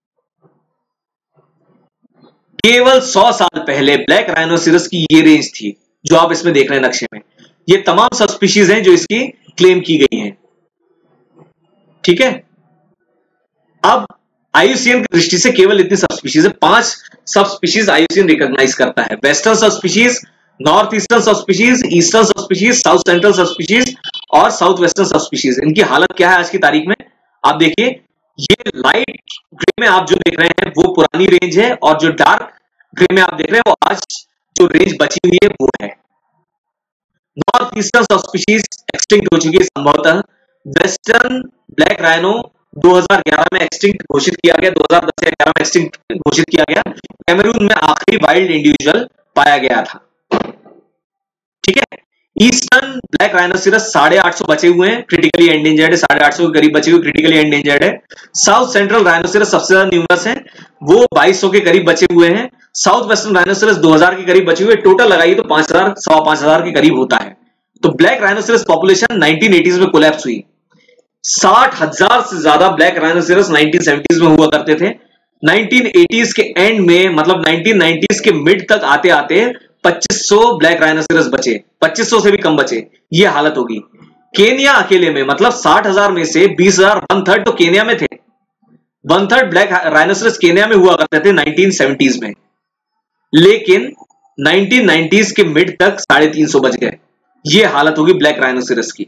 केवल 100 साल पहले ब्लैक राइनोसेरस की ये रेंज थी जो आप इसमें देख रहे हैं नक्शे में। ये तमाम सब स्पीशीज हैं जो इसकी क्लेम की गई हैं। ठीक है, अब IUCN की दृष्टि से केवल इतनी सब स्पीशीज है। 5 सब स्पीशीज IUCN रिकॉग्नाइज करता है। Western sub species, north eastern sub species, eastern sub species, south central sub species और साउथ वेस्टर्न सब स्पीशीज। इनकी हालत क्या है आज की तारीख में? आप देखिए, ये लाइट ग्रे में आप जो देख रहे हैं वो पुरानी रेंज है, और जो डार्क ग्रे में आप देख रहे हैं वो आज जो रेंज बची हुई है वो है। North eastern sub species extinct हो चुकी है संभवतः। वेस्टर्न ब्लैक राइनो 2011 में एक्सटिंक्ट घोषित किया गया, 2010 या 11 में एक्सटिंक्ट घोषित किया गया। कैमरून में आखिरी वाइल्ड इंडिविजुअल पाया गया था। ठीक है, ईस्टर्न ब्लैक राइनोसेरस 850 बचे हुए हैं, क्रिटिकली एंडेंजर्ड है। 850 के करीब बचे हुए क्रिटिकली एंडेंजर्ड है। साउथ सेंट्रल राइनोसेरस सबसे ज्यादा न्यूमरस है, वो 2200 के करीब बचे हुए हैं। साउथ वेस्टर्न राइनोसेरस 2000 के करीब बचे हुए। टोटल लगाइए तो 5000 5500 के करीब होता है। तो ब्लैक राइनोसेरस पॉपुलेशन 1980s में कोलैप्स हुई। 60,000 से ज्यादा ब्लैक राइनोसेरस 1970s में हुआ करते थे। 1980s के एंड में, मतलब 1990s के मिड तक आते आते 2500 ब्लैक राइनोसेरस बचे, 2500 से भी कम बचे। ये हालत होगी। केनिया अकेले में, मतलब 60,000 में से 20,000, 1/3 तो केनिया में थे। 1/3 ब्लैक राइनोसेरस केनिया में हुआ करते थे 1970s में, लेकिन 1990s के मिड तक 350 बच गए। ये हालत होगी ब्लैक राइनोसेरस की।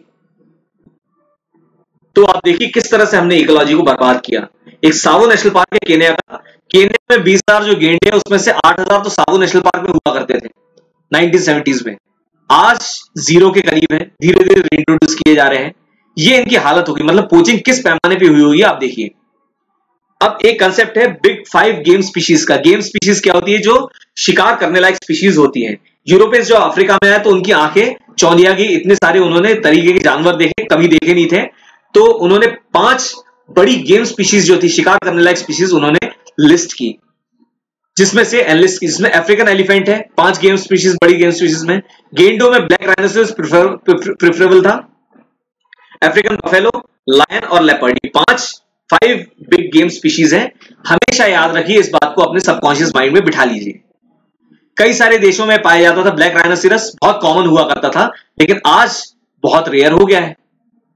तो आप देखिए किस तरह से हमने इकोलॉजी को बर्बाद किया। एक सावो नेशनल पार्क है केनिया का। केनिया में 20,000 जो गेंडे हैं उसमें से 8,000 तो सावो नेशनल पार्क में हुआ करते थे 1970s में। आज 0 के करीब है, धीरे धीरे रिंट्रोड्यूस किए जा रहे हैं। ये इनकी हालत होगी। मतलब पोचिंग किस पैमाने पे हुई होगी आप देखिए। अब एक कंसेप्ट है बिग 5 गेम स्पीशीज का। गेम स्पीशीज क्या होती है? जो शिकार करने लायक स्पीशीज होती है। यूरोपियंस जो अफ्रीका में आए तो उनकी आंखें चौंधिया गई, इतने सारे उन्होंने तरीके के जानवर देखे, कभी देखे नहीं थे। तो उन्होंने 5 बड़ी गेम स्पीशीज जो थी, शिकार करने लायक स्पीशीज, उन्होंने लिस्ट की, जिसमें अफ्रीकन एलिफेंट है। 5 गेम स्पीशीज, बड़ी गेम स्पीशीज में गेंडों में ब्लैक राइनोसेरस प्रेफरेबल था, अफ्रीकन बफेलो, लायन और लेपर्ड। 5 बिग गेम स्पीशीज हैं। हमेशा याद रखिए इस बात को, अपने सबकॉन्शियस माइंड में बिठा लीजिए। कई सारे देशों में पाया जाता था ब्लैक राइनोसेरस, बहुत कॉमन हुआ करता था, लेकिन आज बहुत रेयर हो गया है।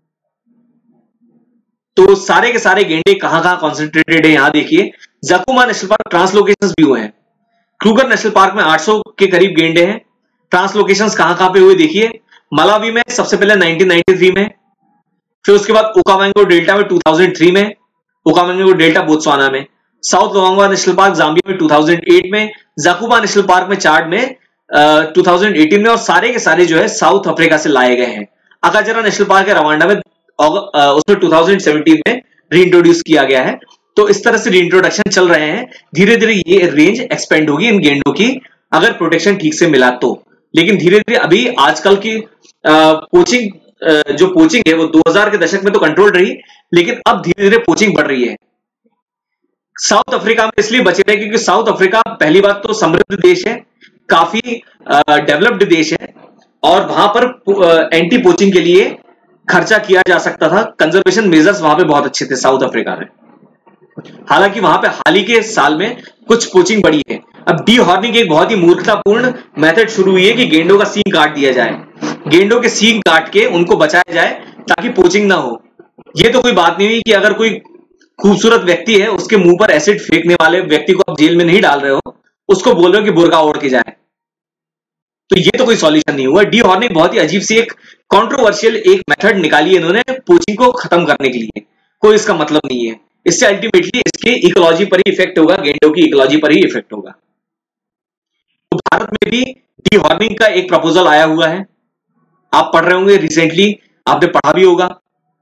तो सारे के सारे गेंडे कहां कॉन्सेंट्रेटेड है यहां देखिए। जकुमा नेशनल पार्क ट्रांसलोकेशंस भी हुए हैं। क्रूगर नेशनल पार्क में 800 के करीब गेंडे हैं। ट्रांसलोकेशंस कहां पे हुए देखिए। मलावी में सबसे पहले 1993 में, फिर उसके बाद ओकावांगो डेल्टा में 2003 में, ओकावांगो डेल्टा बोत्सवाना में। South Luangwa national park Zambia में 2008 में, जाकुबा नेशनल पार्क में चाड में 2018 में, और सारे के सारे जो है साउथ अफ्रीका से लाए गए हैं। अकाजरा नेशनल पार्क है रवांडा में, उसमें 2017 में रीइंट्रोड्यूस किया गया है। तो इस तरह से रीइंट्रोडक्शन चल रहे हैं, धीरे धीरे ये रेंज एक्सपेंड होगी इन गेंडों की अगर प्रोटेक्शन ठीक से मिला तो। लेकिन धीरे धीरे अभी आजकल की पोचिंग जो पोचिंग है वो 2000 के दशक में तो कंट्रोल रही, लेकिन अब धीरे धीरे पोचिंग बढ़ रही है। साउथ अफ्रीका में इसलिए बचे रहे क्योंकि साउथ अफ्रीका पहली बात तो समृद्ध देश है, काफी डेवलप्ड देश है, और वहां पर एंटी पोचिंग के लिए खर्चा किया जा सकता था। कंजर्वेशन मेजर्स वहां पे बहुत अच्छे थे साउथ अफ्रीका में। हालांकि वहां पे हाल ही के साल में कुछ पोचिंग बढ़ी है। अब डी हॉर्निंग एक बहुत ही मूर्खतापूर्ण मेथड शुरू हुई है कि गेंडों का सींग काट दिया जाए, गेंडों के सींग काट के उनको बचाया जाए ताकि पोचिंग ना हो। ये तो कोई बात नहीं हुई कि अगर कोई खूबसूरत व्यक्ति है उसके मुंह पर एसिड फेंकने वाले व्यक्ति को आप जेल में नहीं डाल रहे हो, उसको बोल रहे हो कि बुर्का ओढ़ के जाए, तो ये तो कोई सॉल्यूशन नहीं हुआ। डी हॉर्निंग बहुत ही अजीब सी एक कंट्रोवर्शियल एक मेथड निकाली है इन्होंने पोचिंग को खत्म करने के लिए, कोई इसका मतलब नहीं है। इससे अल्टीमेटली इसके इकोलॉजी पर ही इफेक्ट होगा, गेंडों की इकोलॉजी पर ही इफेक्ट होगा। तो भारत में भी डी हॉर्निंग का एक प्रपोजल आया हुआ है, आप पढ़ रहे होंगे, रिसेंटली आपने पढ़ा भी होगा,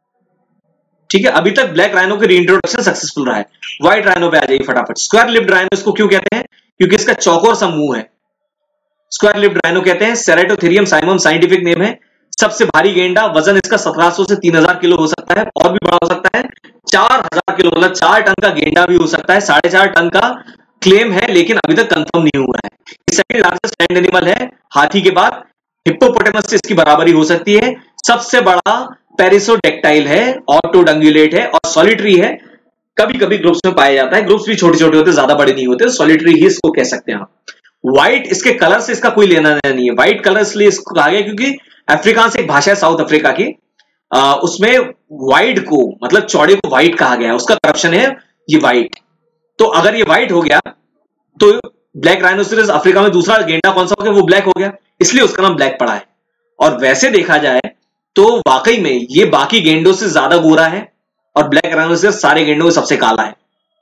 ठीक है। अभी तक ब्लैक राइनो के रीइंट्रोडक्शन सक्सेसफुल रहा है। व्हाइट राइनो पे आ जाइए फटाफट। स्क्वायर लिप्ड राइनो इसको क्यों कहते हैं? क्योंकि इसका चौकोर सा मुंह है, स्क्वायर लिप्ड राइनो कहते हैं। सेरेटोथेरियम साइमम साइंटिफिक नेम है। सबसे भारी गेंडा, वजन इसका 1700 से 3000 किलो हो सकता है, और भी बड़ा हो सकता है। 4000 किलो मतलब 4 टन का गेंडा भी हो सकता है। 4.5 टन का क्लेम है, लेकिन अभी तक कंफर्म नहीं हुआ है। सेकंड लार्जेस्ट लैंड एनिमल है हाथी के बाद। हिप्पोपोटेमस से इसकी बराबरी हो सकती है। सबसे बड़ा पेरिसोडेक्टाइल है, ऑटोडंगुलेट है और सॉलिटरी है। कभी कभी ग्रुप्स में पाया जाता है, ग्रुप्स भी छोटे छोटे होते, ज्यादा बड़े नहीं होते, सॉलिटरी ही इसको कह सकते हैं आप। व्हाइट, इसके कलर से इसका कोई लेना देना नहीं है। व्हाइट कलर इसलिए इसको कहा गया क्योंकि अफ्रीकांस एक भाषा है साउथ अफ्रीका की, उसमें व्हाइट को मतलब चौड़े को व्हाइट कहा गया है, उसका करप्शन है ये व्हाइट। तो अगर ये व्हाइट हो गया तो ब्लैक राइनोसेरस अफ्रीका में दूसरा गेंडा कौन सा हो गया, वो ब्लैक हो गया, इसलिए उसका नाम ब्लैक पड़ा है। और वैसे देखा जाए तो वाकई में ये बाकी गेंडों से ज्यादा गोरा है, और ब्लैक राइनोसेरस सारे गेंडों में सबसे काला है।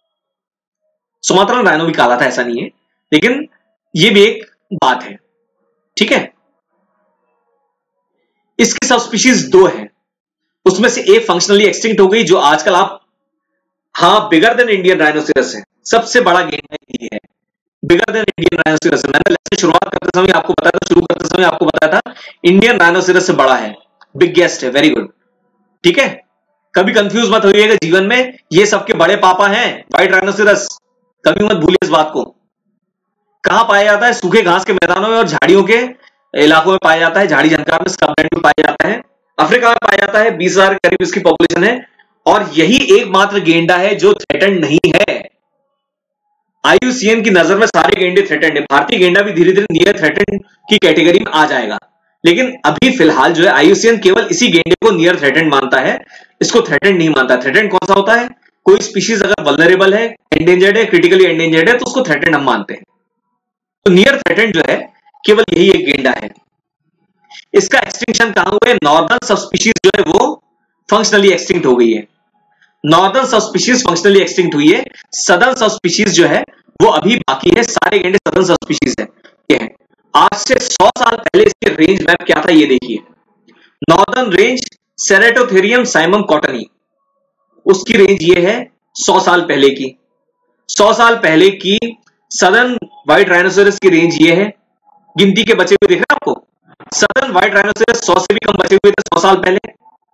सुमात्रान राइनो भी काला था, ऐसा नहीं है, लेकिन ये भी एक बात है, ठीक है। इसकी सब स्पीशीज 2 है, उसमें से एक फंक्शनली एक्सटिंक्ट हो गई, जो आजकल आप, हाँ, बिगर देन इंडियन राइनोसेरस है, सबसे बड़ा गेंडा ये है, बिगर देन इंडियन राइनोसेरस है। मैंने लेक्चर शुरुआत करते समय आपको बताया था, शुरू करते समय आपको बताया था, इंडियन राइनोसेरस से बड़ा है, बिगेस्ट है, वेरी गुड, ठीक है। कभी कंफ्यूज मत होइएगा, जीवन में ये सबके बड़े पापा हैं व्हाइट राइनोसेरस, कभी मत भूलिए इस बात को। कहां पाया जाता है? सूखे घास के मैदानों में और झाड़ियों के इलाकों में पाया जाता है, झाड़ी झंकार में, स्क्रबलैंड में पाया जाता है। अफ्रीका में पाया जाता है, 20,000 के करीब इसकी पॉपुलेशन है, और यही एकमात्र गेंडा है जो थ्रेटेंड नहीं है। IUCN की नजर में सारे गेंडे थ्रेटेंड है। भारतीय गेंडा भी धीरे धीरे नियर थ्रेटेंड की कैटेगरी में आ जाएगा, लेकिन अभी फिलहाल जो है IUCN केवल इसी गेंडे को नियर थ्रेटेंड मानता है, इसको थ्रेटेंड नहीं मानता। थ्रेटेंड कौन सा होता है? कोई स्पीशीज अगर वल्नरेबल है, एंडेंजर्ड है, क्रिटिकली एंडेंजर्ड है, तो उसको थ्रेटेंड हम मानते हैं। तो नियर थ्रेटेंड जो है केवल यही एक गेंडा है। इसका एक्सटिंक्शन कहां हुआ है? नॉर्दर्न सब स्पीशीज जो है वो फंक्शनली एक्सटिंक्ट हो गई है। नॉर्दर्न सब स्पीशीज फंक्शनली एक्सटिंक्ट हुई है। सदर्न सब स्पीशीज जो है वो अभी बाकी है, सारे गेंडे सदर्न सब स्पीशीज है। ये है। आज से 100 साल पहले इसके रेंज मैप क्या था ये देखिए। Northern range Ceratotherium simum cottoni, उसकी रेंज ये है 100 साल पहले की। 100 साल पहले की सदर्न व्हाइट राइनोसेरस की रेंज ये है। गिनती के बचे हुए दिख रहे हैं आपको? सदर्न व्हाइट राइनोसेरस 100 से भी कम बचे हुए थे 100 साल पहले,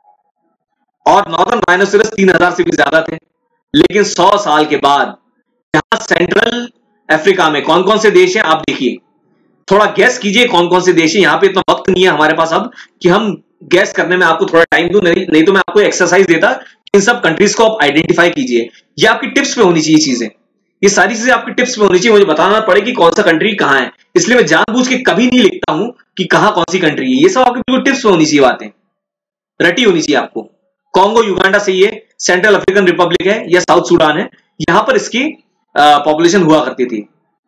और नॉर्दर्न राइनोसेरस 3000 से भी ज्यादा थे। लेकिन 100 साल के बाद यहां सेंट्रल अफ्रीका में कौन कौन से देश हैं आप देखिए, थोड़ा गैस कीजिए कौन कौन से देश हैं। यहां पे इतना वक्त नहीं है हमारे पास अब कि हम गैस करने में आपको थोड़ा टाइम दूं, नहीं तो मैं आपको एक्सरसाइज देता, इन सब कंट्रीज को आप आइडेंटिफाई कीजिए। ये आपकी टिप्स पे होनी चाहिए चीजें, ये सारी चीजें आपकी टिप्स पे होनी चाहिए। मुझे बताना पड़े कि कौन सा कंट्री कहां है, इसलिए मैं जानबूझ के कभी नहीं लिखता हूं कि कहां कौन सी कंट्री है। ये सब आपकी बिल्कुल टिप्स पे होनी चाहिए, बातें रटी होनी चाहिए आपको। कॉन्गो युगांडा से ये सेंट्रल अफ्रीकन रिपब्लिक है या साउथ सूडान है, यहां पर इसकी पॉपुलेशन हुआ करती थी।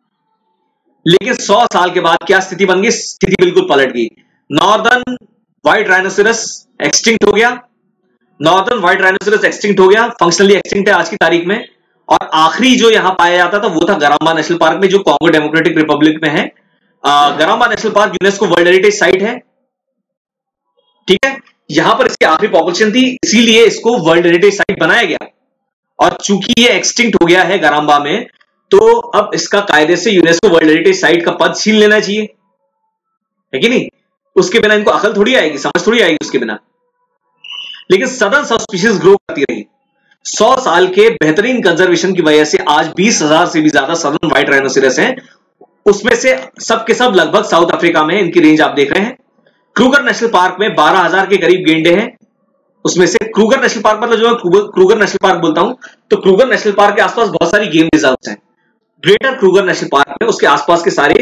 लेकिन 100 साल के बाद क्या स्थिति बन गई? स्थिति बिल्कुल पलट गई। नॉर्दर्न व्हाइट राइनोसेरस एक्सटिंक्ट हो गया, नॉर्दर्न व्हाइट राइनोसेरस एक्सटिंक्ट हो गया, फंक्शनली एक्सटिंक्ट है आज की तारीख में। और आखिरी जो यहां पाया जाता था वो था गराम्बा नेशनल पार्क में, जो कॉन्गो डेमोक्रेटिक रिपब्लिक में है। Garamba national park UNESCO world heritage site है, ठीक है। यहां पर इसकी आखिरी पॉपुलेशन थी, इसीलिए इसको वर्ल्ड हेरिटेज साइट बनाया गया। और चूंकि ये एक्सटिंक्ट हो गया है गराम्बा में, तो अब इसका कायदे से यूनेस्को वर्ल्ड हेरिटेज साइट का पद छीन लेना चाहिए, है कि नहीं। उसके बिना इनको अकल थोड़ी आएगी, समझ थोड़ी आएगी उसके बिना। लेकिन सदर्न सब स्पीशीज ग्रो करती रही। 100 साल के बेहतरीन कंजर्वेशन की वजह से आज 20,000 से भी ज्यादा सदर्न व्हाइट राइनोसेरस हैं। उसमें से सब के सब लगभग साउथ अफ्रीका में इनकी रेंज आप देख रहे हैं। क्रूगर नेशनल पार्क में 12,000 के करीब गेंडे हैं। उसमें से क्रूगर नेशनल पार्क, मतलब जो मैं क्रूगर नेशनल पार्क बोलता हूं, तो क्रूगर नेशनल पार्क के आसपास बहुत सारी गेम रिजर्व्स हैं। ग्रेटर क्रूगर नेशनल पार्क में उसके आसपास के सारे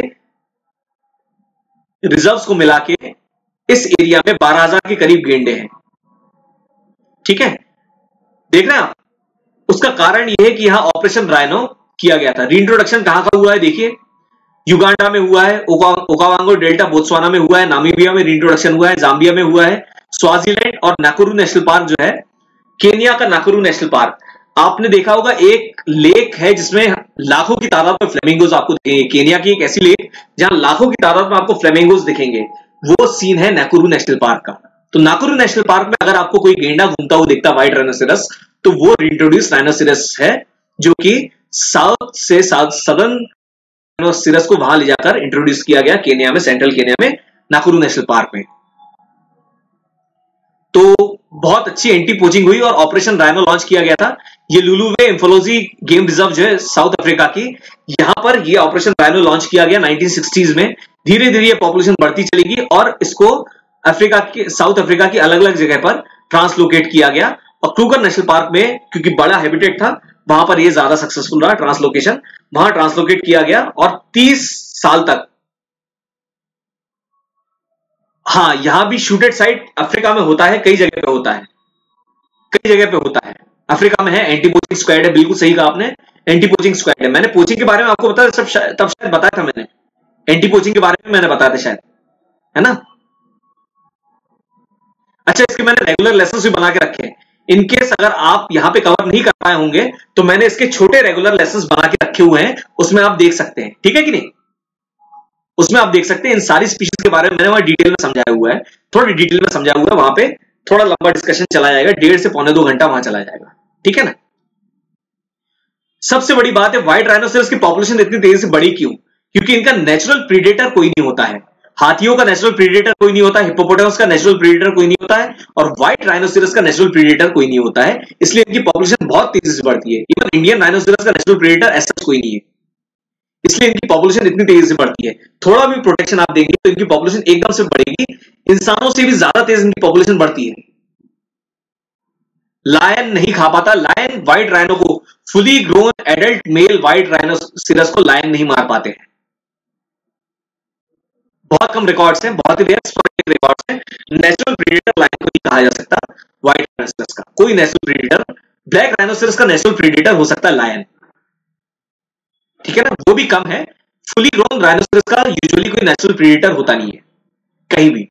रिजर्व्स को मिला के इस एरिया में 12,000 के करीब गेंडे हैं, ठीक है। देख रहे हैं आप। उसका कारण यह है कि यहां ऑपरेशन राइनो किया गया था। रीइंट्रोडक्शन कहां का हुआ है देखिए, युगांडा में हुआ है, ओकावांगो डेल्टा बोत्सवाना में हुआ है, नामीबिया में रीइंट्रोडक्शन हुआ है, जाम्बिया में हुआ है, स्वाजीलैंड और नाकुरू नेशनल पार्क जो है, केनिया का नाकुरू नेशनल पार्क। आपने देखा होगा एक लेक है जिसमें लाखों की तादाद में फ्लेमिंगोज आपको दिखेंगे। केनिया की एक ऐसी लेक जहां लाखों की तादाद में आपको फ्लेमिंगोज दिखेंगे, वो सीन है नाकुरू नेशनल पार्क का। तो नाकुरू नेशनल पार्क में अगर आपको कोई गेंडा घूमता हुआ दिखता व्हाइट राइनोसेरस, तो वो रीइंट्रोड्यूस राइनोसेरस है, जो कि साउथ से सदर्न राइनोसेरस को वहां ले जाकर इंट्रोड्यूस किया गया केनिया में, सेंट्रल केनिया में, नाकुरू नेशनल पार्क में। तो बहुत अच्छी एंटी पोचिंग हुई और ऑपरेशन राइनो लॉन्च किया गया था। ये लुलुवे इंफोलोजी गेम रिजर्व जो है साउथ अफ्रीका की, यहां पर ये ऑपरेशन राइनो लॉन्च किया गया 1960s में। धीरे धीरे ये पॉपुलेशन बढ़ती चलेगी और इसको अफ्रीका की, साउथ अफ्रीका की अलग अलग जगह पर ट्रांसलोकेट किया गया। और क्रूगर नेशनल पार्क में क्योंकि बड़ा हैबिटेट था, वहां पर ये ज्यादा सक्सेसफुल रहा ट्रांसलोकेशन, वहां ट्रांसलोकेट किया गया और 30 साल तक। हाँ, यहां भी शूटेड साइट अफ्रीका में होता है, कई जगह पे होता है, कई जगह पे होता है। अफ्रीका में है, एंटी पोचिंग स्क्वाड है, बिल्कुल सही कहा आपने, एंटी पोचिंग स्क्वाड है। मैंने पोचिंग के बारे में आपको बताया तब शायद बताया था मैंने, एंटी पोचिंग के बारे में मैंने बताया था शायद, है ना। अच्छा, इसके मैंने रेगुलर लेसन भी बना के रखे हैं। इनकेस अगर आप यहां पे कवर नहीं कर पाए होंगे तो मैंने इसके छोटे रेगुलर लेसन बना के रखे हुए हैं, उसमें आप देख सकते हैं, ठीक है कि नहीं। उसमें आप देख सकते हैं इन सारी स्पीशीज के बारे में मैंने वहां डिटेल में समझाया हुआ है, थोड़ी डिटेल में समझाया हुआ है। वहां पे थोड़ा लंबा डिस्कशन चला जाएगा, 1.5 से पौने 2 घंटा वहां चला जाएगा, ठीक है ना। सबसे बड़ी बात है व्हाइट राइनोसेरस की पॉपुलेशन इतनी तेजी से बढ़ी क्यों? क्योंकि इनका नेचुरल प्रीडेटर कोई नहीं होता है। हाथियों का नेचुरल प्रीडेटर कोई नहीं होता, हिप्पोपोटामस का नेचुरल प्रीडेटर कोई नहीं होता है, और व्हाइट राइनोसेरस का नेचुरल प्रीडेटर कोई नहीं होता है। इसलिए इनकी पॉपुलेशन बहुत तेजी से बढ़ती है। इवन इंडियन राइनोसेरस का नेचुरल प्रीडेटर ऐसा कोई नहीं है, इसलिए इनकी पॉपुलेशन इतनी तेजी से बढ़ती है। थोड़ा भी प्रोटेक्शन आप देंगे तो इनकी पॉपुलेशन एकदम से बढ़ेगी, इंसानों से भी ज्यादा तेज इनकी पॉपुलेशन बढ़ती है। लायन नहीं खा पाता, लायन व्हाइट राइनो को, fully grown adult male white rhinoceros को लायन नहीं मार पाते हैं। बहुत कम रिकॉर्ड्स हैं, बहुत ही रेयर स्पोरेडिक रिकॉर्ड्स हैं। नेचुरल प्रीडेटर लायन को नहीं कहा जा सकता व्हाइट राइनोसेरस का, कोई नेचुरल प्रीडेटर। ब्लैक राइनोसेरस का नेचुरल प्रीडेटर हो सकता है लायन, ठीक है ना, वो भी कम है। फुली ग्रोन राइनोसेरस का यूजुअली कोई नेचुरल प्रीडेटर होता नहीं है कहीं भी,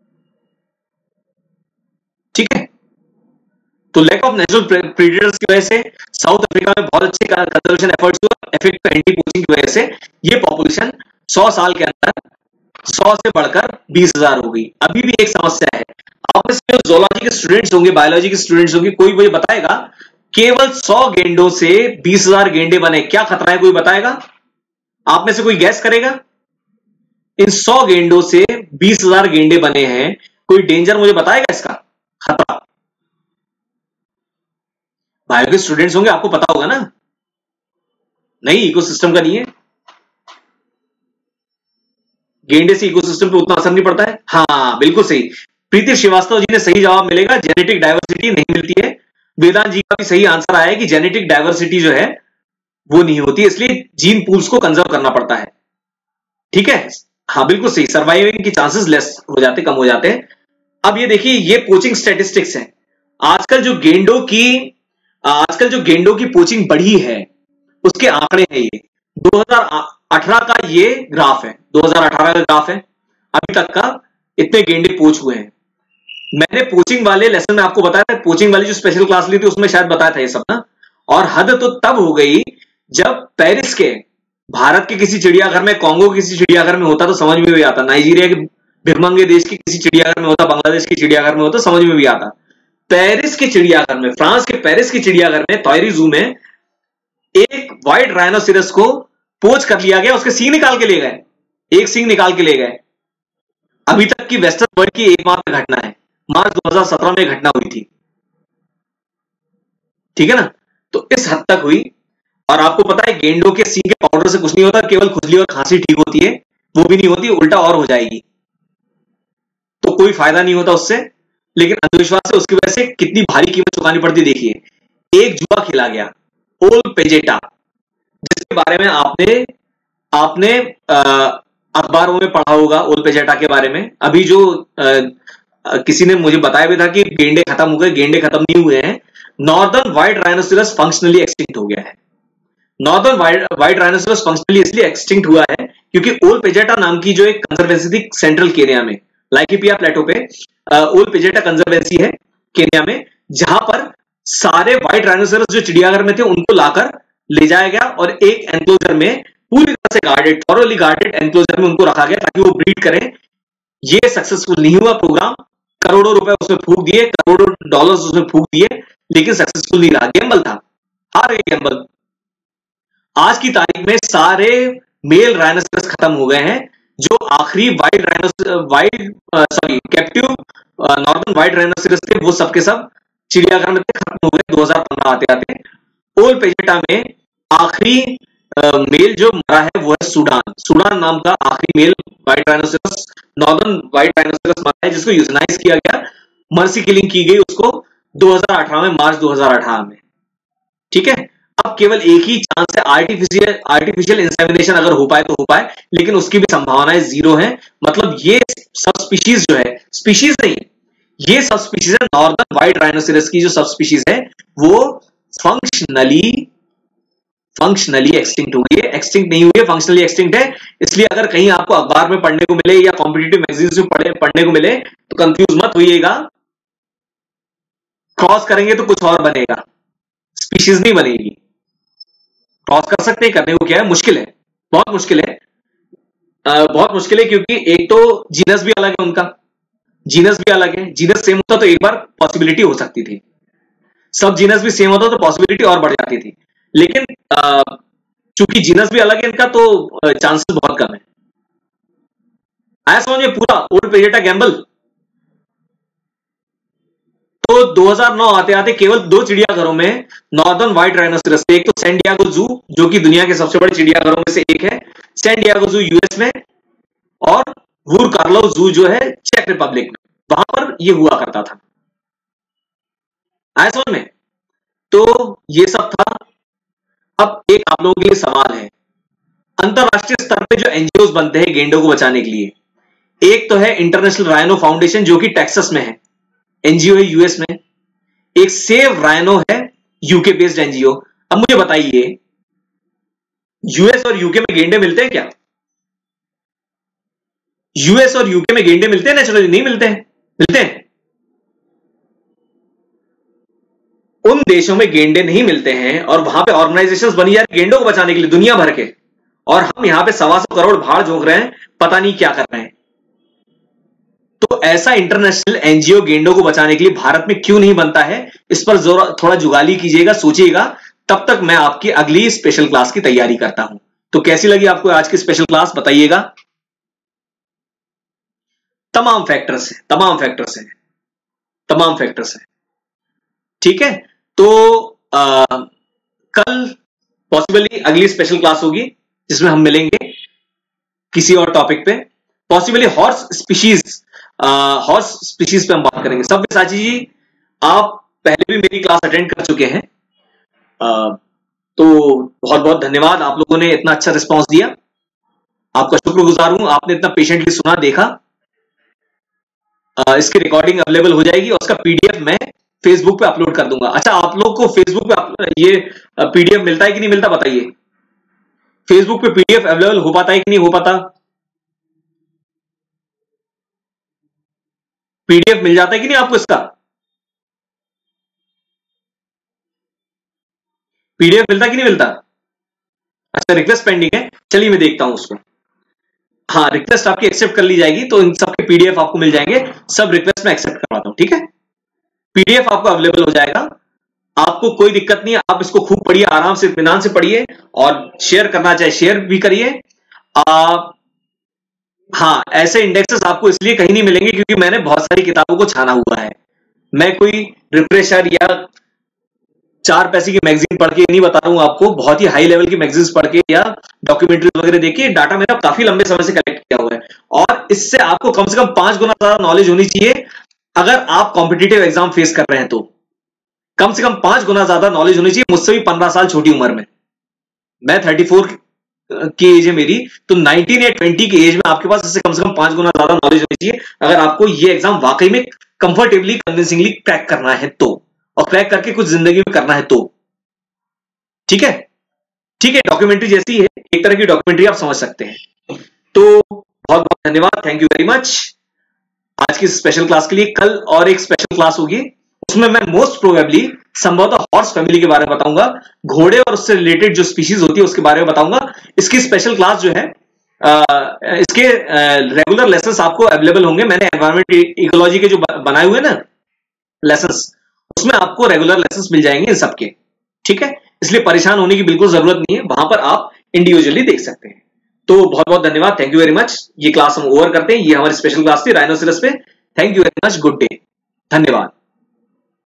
ठीक है। तो लैक ऑफ नेचुरल प्रीडेटर्स की वजह से साउथ अफ्रीका में बहुत अच्छे कंजर्वेशन एफर्ट्स हुए। इफेक्ट एंटी पोचिंग की वजह से ये पॉपुलेशन 100 साल के अंदर 100 से बढ़कर 20,000 हो गई। अभी भी एक समस्या है। आप में से जो जोलॉजी के स्टूडेंट्स होंगे, बायोलॉजी के स्टूडेंट्स होंगे, कोई मुझे बताएगा केवल 100 गेंडों से 20,000 गेंडे बने, क्या खतरा है? कोई बताएगा? आप में से कोई गैस करेगा? इन 100 गेंडों से 20,000 गेंडे बने हैं, कोई डेंजर मुझे बताएगा इसका खतरा? बायो के स्टूडेंट्स होंगे, आपको पता होगा ना। नहीं, इकोसिस्टम का नहीं है, गेंडे से इकोसिस्टम पे उतना असर नहीं पड़ता है। हाँ, बिल्कुल सही, प्रीति श्रीवास्तव जी ने सही जवाब मिलेगा, जेनेटिक डाइवर्सिटी नहीं मिलती है। वेदांत जी का भी सही आंसर आया है कि जेनेटिक डाइवर्सिटी जो है वो नहीं होती, इसलिए जीन पूल्स को कंजर्व करना पड़ता है, ठीक है। हाँ, बिल्कुल सही, सर्वाइविंग की चांसेस लेस हो जाते, कम हो जाते हैं। अब ये देखिए, ये पोचिंग स्टैटिस्टिक्स हैं। आजकल जो गेंडों की पोचिंग बढ़ी है उसके आंकड़े हैं ये। 2018 का ये ग्राफ है, 2018 का ग्राफ है, अभी तक का इतने गेंडे पोच हुए हैं। मैंने पोचिंग वाले लेसन में आपको बताया था, पोचिंग वाली जो स्पेशल क्लास ली थी उसमें शायद बताया था ये सब ना। और हद तो तब हो गई जब पेरिस के, भारत के किसी चिड़ियाघर में, कांगो के किसी चिड़ियाघर में होता तो समझ में भी आता, नाइजीरिया के भिखमंगे देश के किसी चिड़ियाघर में होता, बांग्लादेश के चिड़ियाघर में होता, समझ में भी आता। पेरिस के चिड़ियाघर में, फ्रांस के पेरिस के चिड़ियाघर में, तोयरी जू में एक व्हाइट राइनोसिरस को पोच कर लिया गया, उसके सींग निकाल के ले गए, एक सींग निकाल के ले गए। अभी तक की वेस्टर्न वर्ल्ड की एकमात्र घटना है, मार्च 2017 में घटना हुई थी, ठीक है ना। तो इस हद तक हुई। और आपको पता है गेंडों के सींग के पाउडर से कुछ नहीं होता, केवल खुजली और खांसी ठीक होती है, वो भी नहीं होती, उल्टा और हो जाएगी, तो कोई फायदा नहीं होता उससे। लेकिन अंधविश्वास से उसकी वजह से कितनी भारी कीमत चुकानी पड़ती देखिए। एक जुआ खेला गया, ओल पेजेटा, जिसके बारे में आपने आपने अखबारों में पढ़ा होगा, ओल पेजेटा के बारे में। अभी जो किसी ने मुझे बताया भी था कि गेंडे खत्म हो गए, गेंडे खत्म नहीं हुए हैं। Northern white rhinoceros functionally extinct हो गया है। नॉर्दर्न व्हाइट राइनोसेरस फंक्शनली इसलिए एक्सटिंक्ट हुआ है क्योंकि ओल पेजेटा नाम की जो एक कंजर्वेंसी थी सेंट्रल केन्या में, लाइकिपिया प्लेटो पे ओल पेजेटा कंजर्वेंसी है केन्या में, जहां पर सारे व्हाइट राइनोसेरस जो चिड़ियाघर में थे उनको लाकर ले जाया गया और एक एनक्लोजर में पूरी तरह से गार्डेड, थॉरोली गार्डेड एनक्लोजर में उनको रखा गया ताकि वो ब्रीड करें। ये सक्सेसफुल नहीं हुआ प्रोग्राम, करोड़ों रुपए उसमें फूक दिए, करोड़ों डॉलर्स उसमें फूक दिए, लेकिन सक्सेसफुल नहीं रहा, गेम्बल था, हार गए गेम्बल। आज की तारीख में सारे मेल राइनोसेरस खत्म हो गए हैं। जो आखिरी कैप्टिव नॉर्दर्न व्हाइट राइनोसेरस थे वो सबके सब चिड़ियाघर में थे, खत्म हो गए 2015 आते आते। ओल पेजेटा में आखिरी मेल जो मरा है वो है सूडान, सूडान नाम का आखिरी male white rhinoceros, northern white rhinoceros मरा है, जिसको यूथनाइज किया गया, मर्सी किलिंग की गई उसको 2018 में, मार्च 2018 में, ठीक है। अब केवल एक ही चांस है, आर्टिफिशियल इंसेमिनेशन अगर हो पाए तो हो पाए, लेकिन उसकी भी संभावनाएं जीरो है। मतलब ये सब स्पीशीज जो है, स्पीशीज नहीं, ये सब स्पीशीज है, नॉर्दर्न व्हाइट राइनोसिरस की जो सब स्पीशीज है वो फंक्शनली एक्सटिंक्ट हो गई है, एक्सटिंक्ट नहीं हुई है, फंक्शनली एक्सटिंक्ट है। इसलिए अगर कहीं आपको अखबार में पढ़ने को मिले या कॉम्पिटिटिव मैगजीन्स में पढ़ने को मिले तो कंफ्यूज मत होइएगा, क्रॉस करेंगे तो कुछ और बनेगा, स्पीशीज नहीं बनेगी। क्रॉस कर सकते हैं, करने को क्या है, मुश्किल है, बहुत मुश्किल है, बहुत मुश्किल है, क्योंकि एक तो जीनस भी अलग है उनका, जीनस भी अलग है। जीनस सेम होता तो एक बार पॉसिबिलिटी हो सकती थी, सब जीनस भी सेम होता तो पॉसिबिलिटी और बढ़ जाती थी, लेकिन चूंकि जीनस भी अलग है इनका तो चांसेस बहुत कम है। आया समझ में पूरा ओल्ड पेजेटा गैम्बल। तो 2009 आते आते केवल दो चिड़ियाघरों में नॉर्दर्न व्हाइट राइनोसेरस थे, एक तो सैन डिएगो जू जो कि दुनिया के सबसे बड़े चिड़ियाघरों में से एक है, सैन डिएगो जू यूएस में, और वूर कार्लो जू जो है चेक रिपब्लिक में, वहां पर यह हुआ करता था। आया समझ में। तो ये सब था। अब एक आप लोगों के लिए सवाल है, अंतरराष्ट्रीय स्तर पे जो एनजीओ बनते हैं गेंडों को बचाने के लिए, एक तो है इंटरनेशनल राइनो फाउंडेशन जो कि टेक्सास में है, एनजीओ है यूएस में, एक सेव राइनो है यूके बेस्ड एनजीओ। अब मुझे बताइए यूएस और यूके में गेंडे मिलते हैं क्या? यूएस और यूके में गेंडे मिलते हैं नेचुरली? नहीं मिलते हैं। मिलते हैं? उन देशों में गेंडे नहीं मिलते हैं और वहां पे ऑर्गेनाइजेशंस बनी जा रही गेंडों को बचाने के लिए दुनिया भर के, और हम यहां पे 125 करोड़ भाड़ झोंक रहे हैं, पता नहीं क्या कर रहे हैं। तो ऐसा इंटरनेशनल एनजीओ गेंडों को बचाने के लिए भारत में क्यों नहीं बनता है, इस पर थोड़ा जुगाली कीजिएगा, सोचिएगा। तब तक मैं आपकी अगली स्पेशल क्लास की तैयारी करता हूं। तो कैसी लगी आपको आज की स्पेशल क्लास, बताइएगा। तमाम फैक्टर्स है, तमाम फैक्टर्स है, तमाम फैक्टर्स है, ठीक है। तो कल पॉसिबली अगली स्पेशल क्लास होगी जिसमें हम मिलेंगे किसी और टॉपिक पे, पॉसिबली हॉर्स स्पीशीज पे हम बात करेंगे। सब्यसाची जी, आप पहले भी मेरी क्लास अटेंड कर चुके हैं, तो बहुत बहुत धन्यवाद, आप लोगों ने इतना अच्छा रिस्पांस दिया, आपका शुक्रगुजार हूं, आपने इतना पेशेंटली सुना, देखा। इसकी रिकॉर्डिंग अवेलेबल हो जाएगी और उसका पीडीएफ मैं फेसबुक पे अपलोड कर दूंगा। अच्छा, आप लोग को फेसबुक पे ये पीडीएफ मिलता है कि नहीं मिलता, बताइए। फेसबुक पे पीडीएफ अवेलेबल हो पाता है कि नहीं हो पाता? पीडीएफ मिल जाता है कि नहीं आपको इसका? पीडीएफ मिलता कि नहीं मिलता? अच्छा, रिक्वेस्ट पेंडिंग है, चलिए मैं देखता हूं उसको। हाँ, रिक्वेस्ट आपकी एक्सेप्ट कर ली जाएगी, तो इन सबके पीडीएफ आपको मिल जाएंगे, सब रिक्वेस्ट में एक्सेप्ट करवाता हूं, ठीक है। पीडीएफ आपको अवेलेबल हो जाएगा, आपको कोई दिक्कत नहीं है, आप इसको खूब पढ़िए, आराम से इत्मीनान से पढ़िए, और शेयर करना चाहे शेयर भी करिए। हाँ, ऐसे इंडेक्सेस आपको इसलिए कहीं नहीं मिलेंगे क्योंकि मैंने बहुत सारी किताबों को छाना हुआ है। मैं कोई रिफ्रेशर या 4 पैसे की मैगजीन पढ़ के नहीं बता रहा हूं आपको, बहुत ही हाई लेवल की मैगजीन्स पढ़ के या डॉक्यूमेंट्रीज वगैरह देखिए, डाटा मेरा काफी लंबे समय से कलेक्ट किया हुआ है, और इससे आपको कम से कम 5 गुना ज्यादा नॉलेज होनी चाहिए। अगर आप कॉम्पिटिटिव एग्जाम फेस कर रहे हैं तो कम से कम 5 गुना ज्यादा नॉलेज होनी चाहिए, मुझसे भी 15 साल छोटी उम्र में। मैं 34 की एज है मेरी, तो 19 या 20 की एज में आपके पास इससे कम से कम 5 गुना ज्यादा नॉलेज होनी चाहिए, अगर आपको ये एग्जाम वाकई में कंफर्टेबली कन्विंसिंगली क्रैक करना है तो, और क्रैक करके कुछ जिंदगी में करना है तो। ठीक है, ठीक है, डॉक्यूमेंट्री जैसी है, एक तरह की डॉक्यूमेंट्री आप समझ सकते हैं। तो बहुत बहुत धन्यवाद, थैंक यू वेरी मच आज की स्पेशल क्लास के लिए। कल और एक स्पेशल क्लास होगी, उसमें मैं मोस्ट प्रोबेबली संभवतः हॉर्स फैमिली के बारे में बताऊंगा, घोड़े और उससे रिलेटेड जो स्पीशीज होती है उसके बारे में बताऊंगा। इसकी स्पेशल क्लास जो है, इसके रेगुलर लेसन्स आपको अवेलेबल होंगे, मैंने एनवायरमेंट इकोलॉजी के जो बनाए हुए ना लेसन्स, उसमें आपको रेगुलर लेसन्स मिल जाएंगे इन सबके, ठीक है। इसलिए परेशान होने की बिल्कुल जरूरत नहीं है, वहां पर आप इंडिविजुअली देख सकते हैं। तो बहुत बहुत धन्यवाद, थैंक यू वेरी मच। ये क्लास हम ओवर करते हैं, ये हमारी स्पेशल क्लास थी राइनोसेरस पे। Thank you very much, good day, धन्यवाद।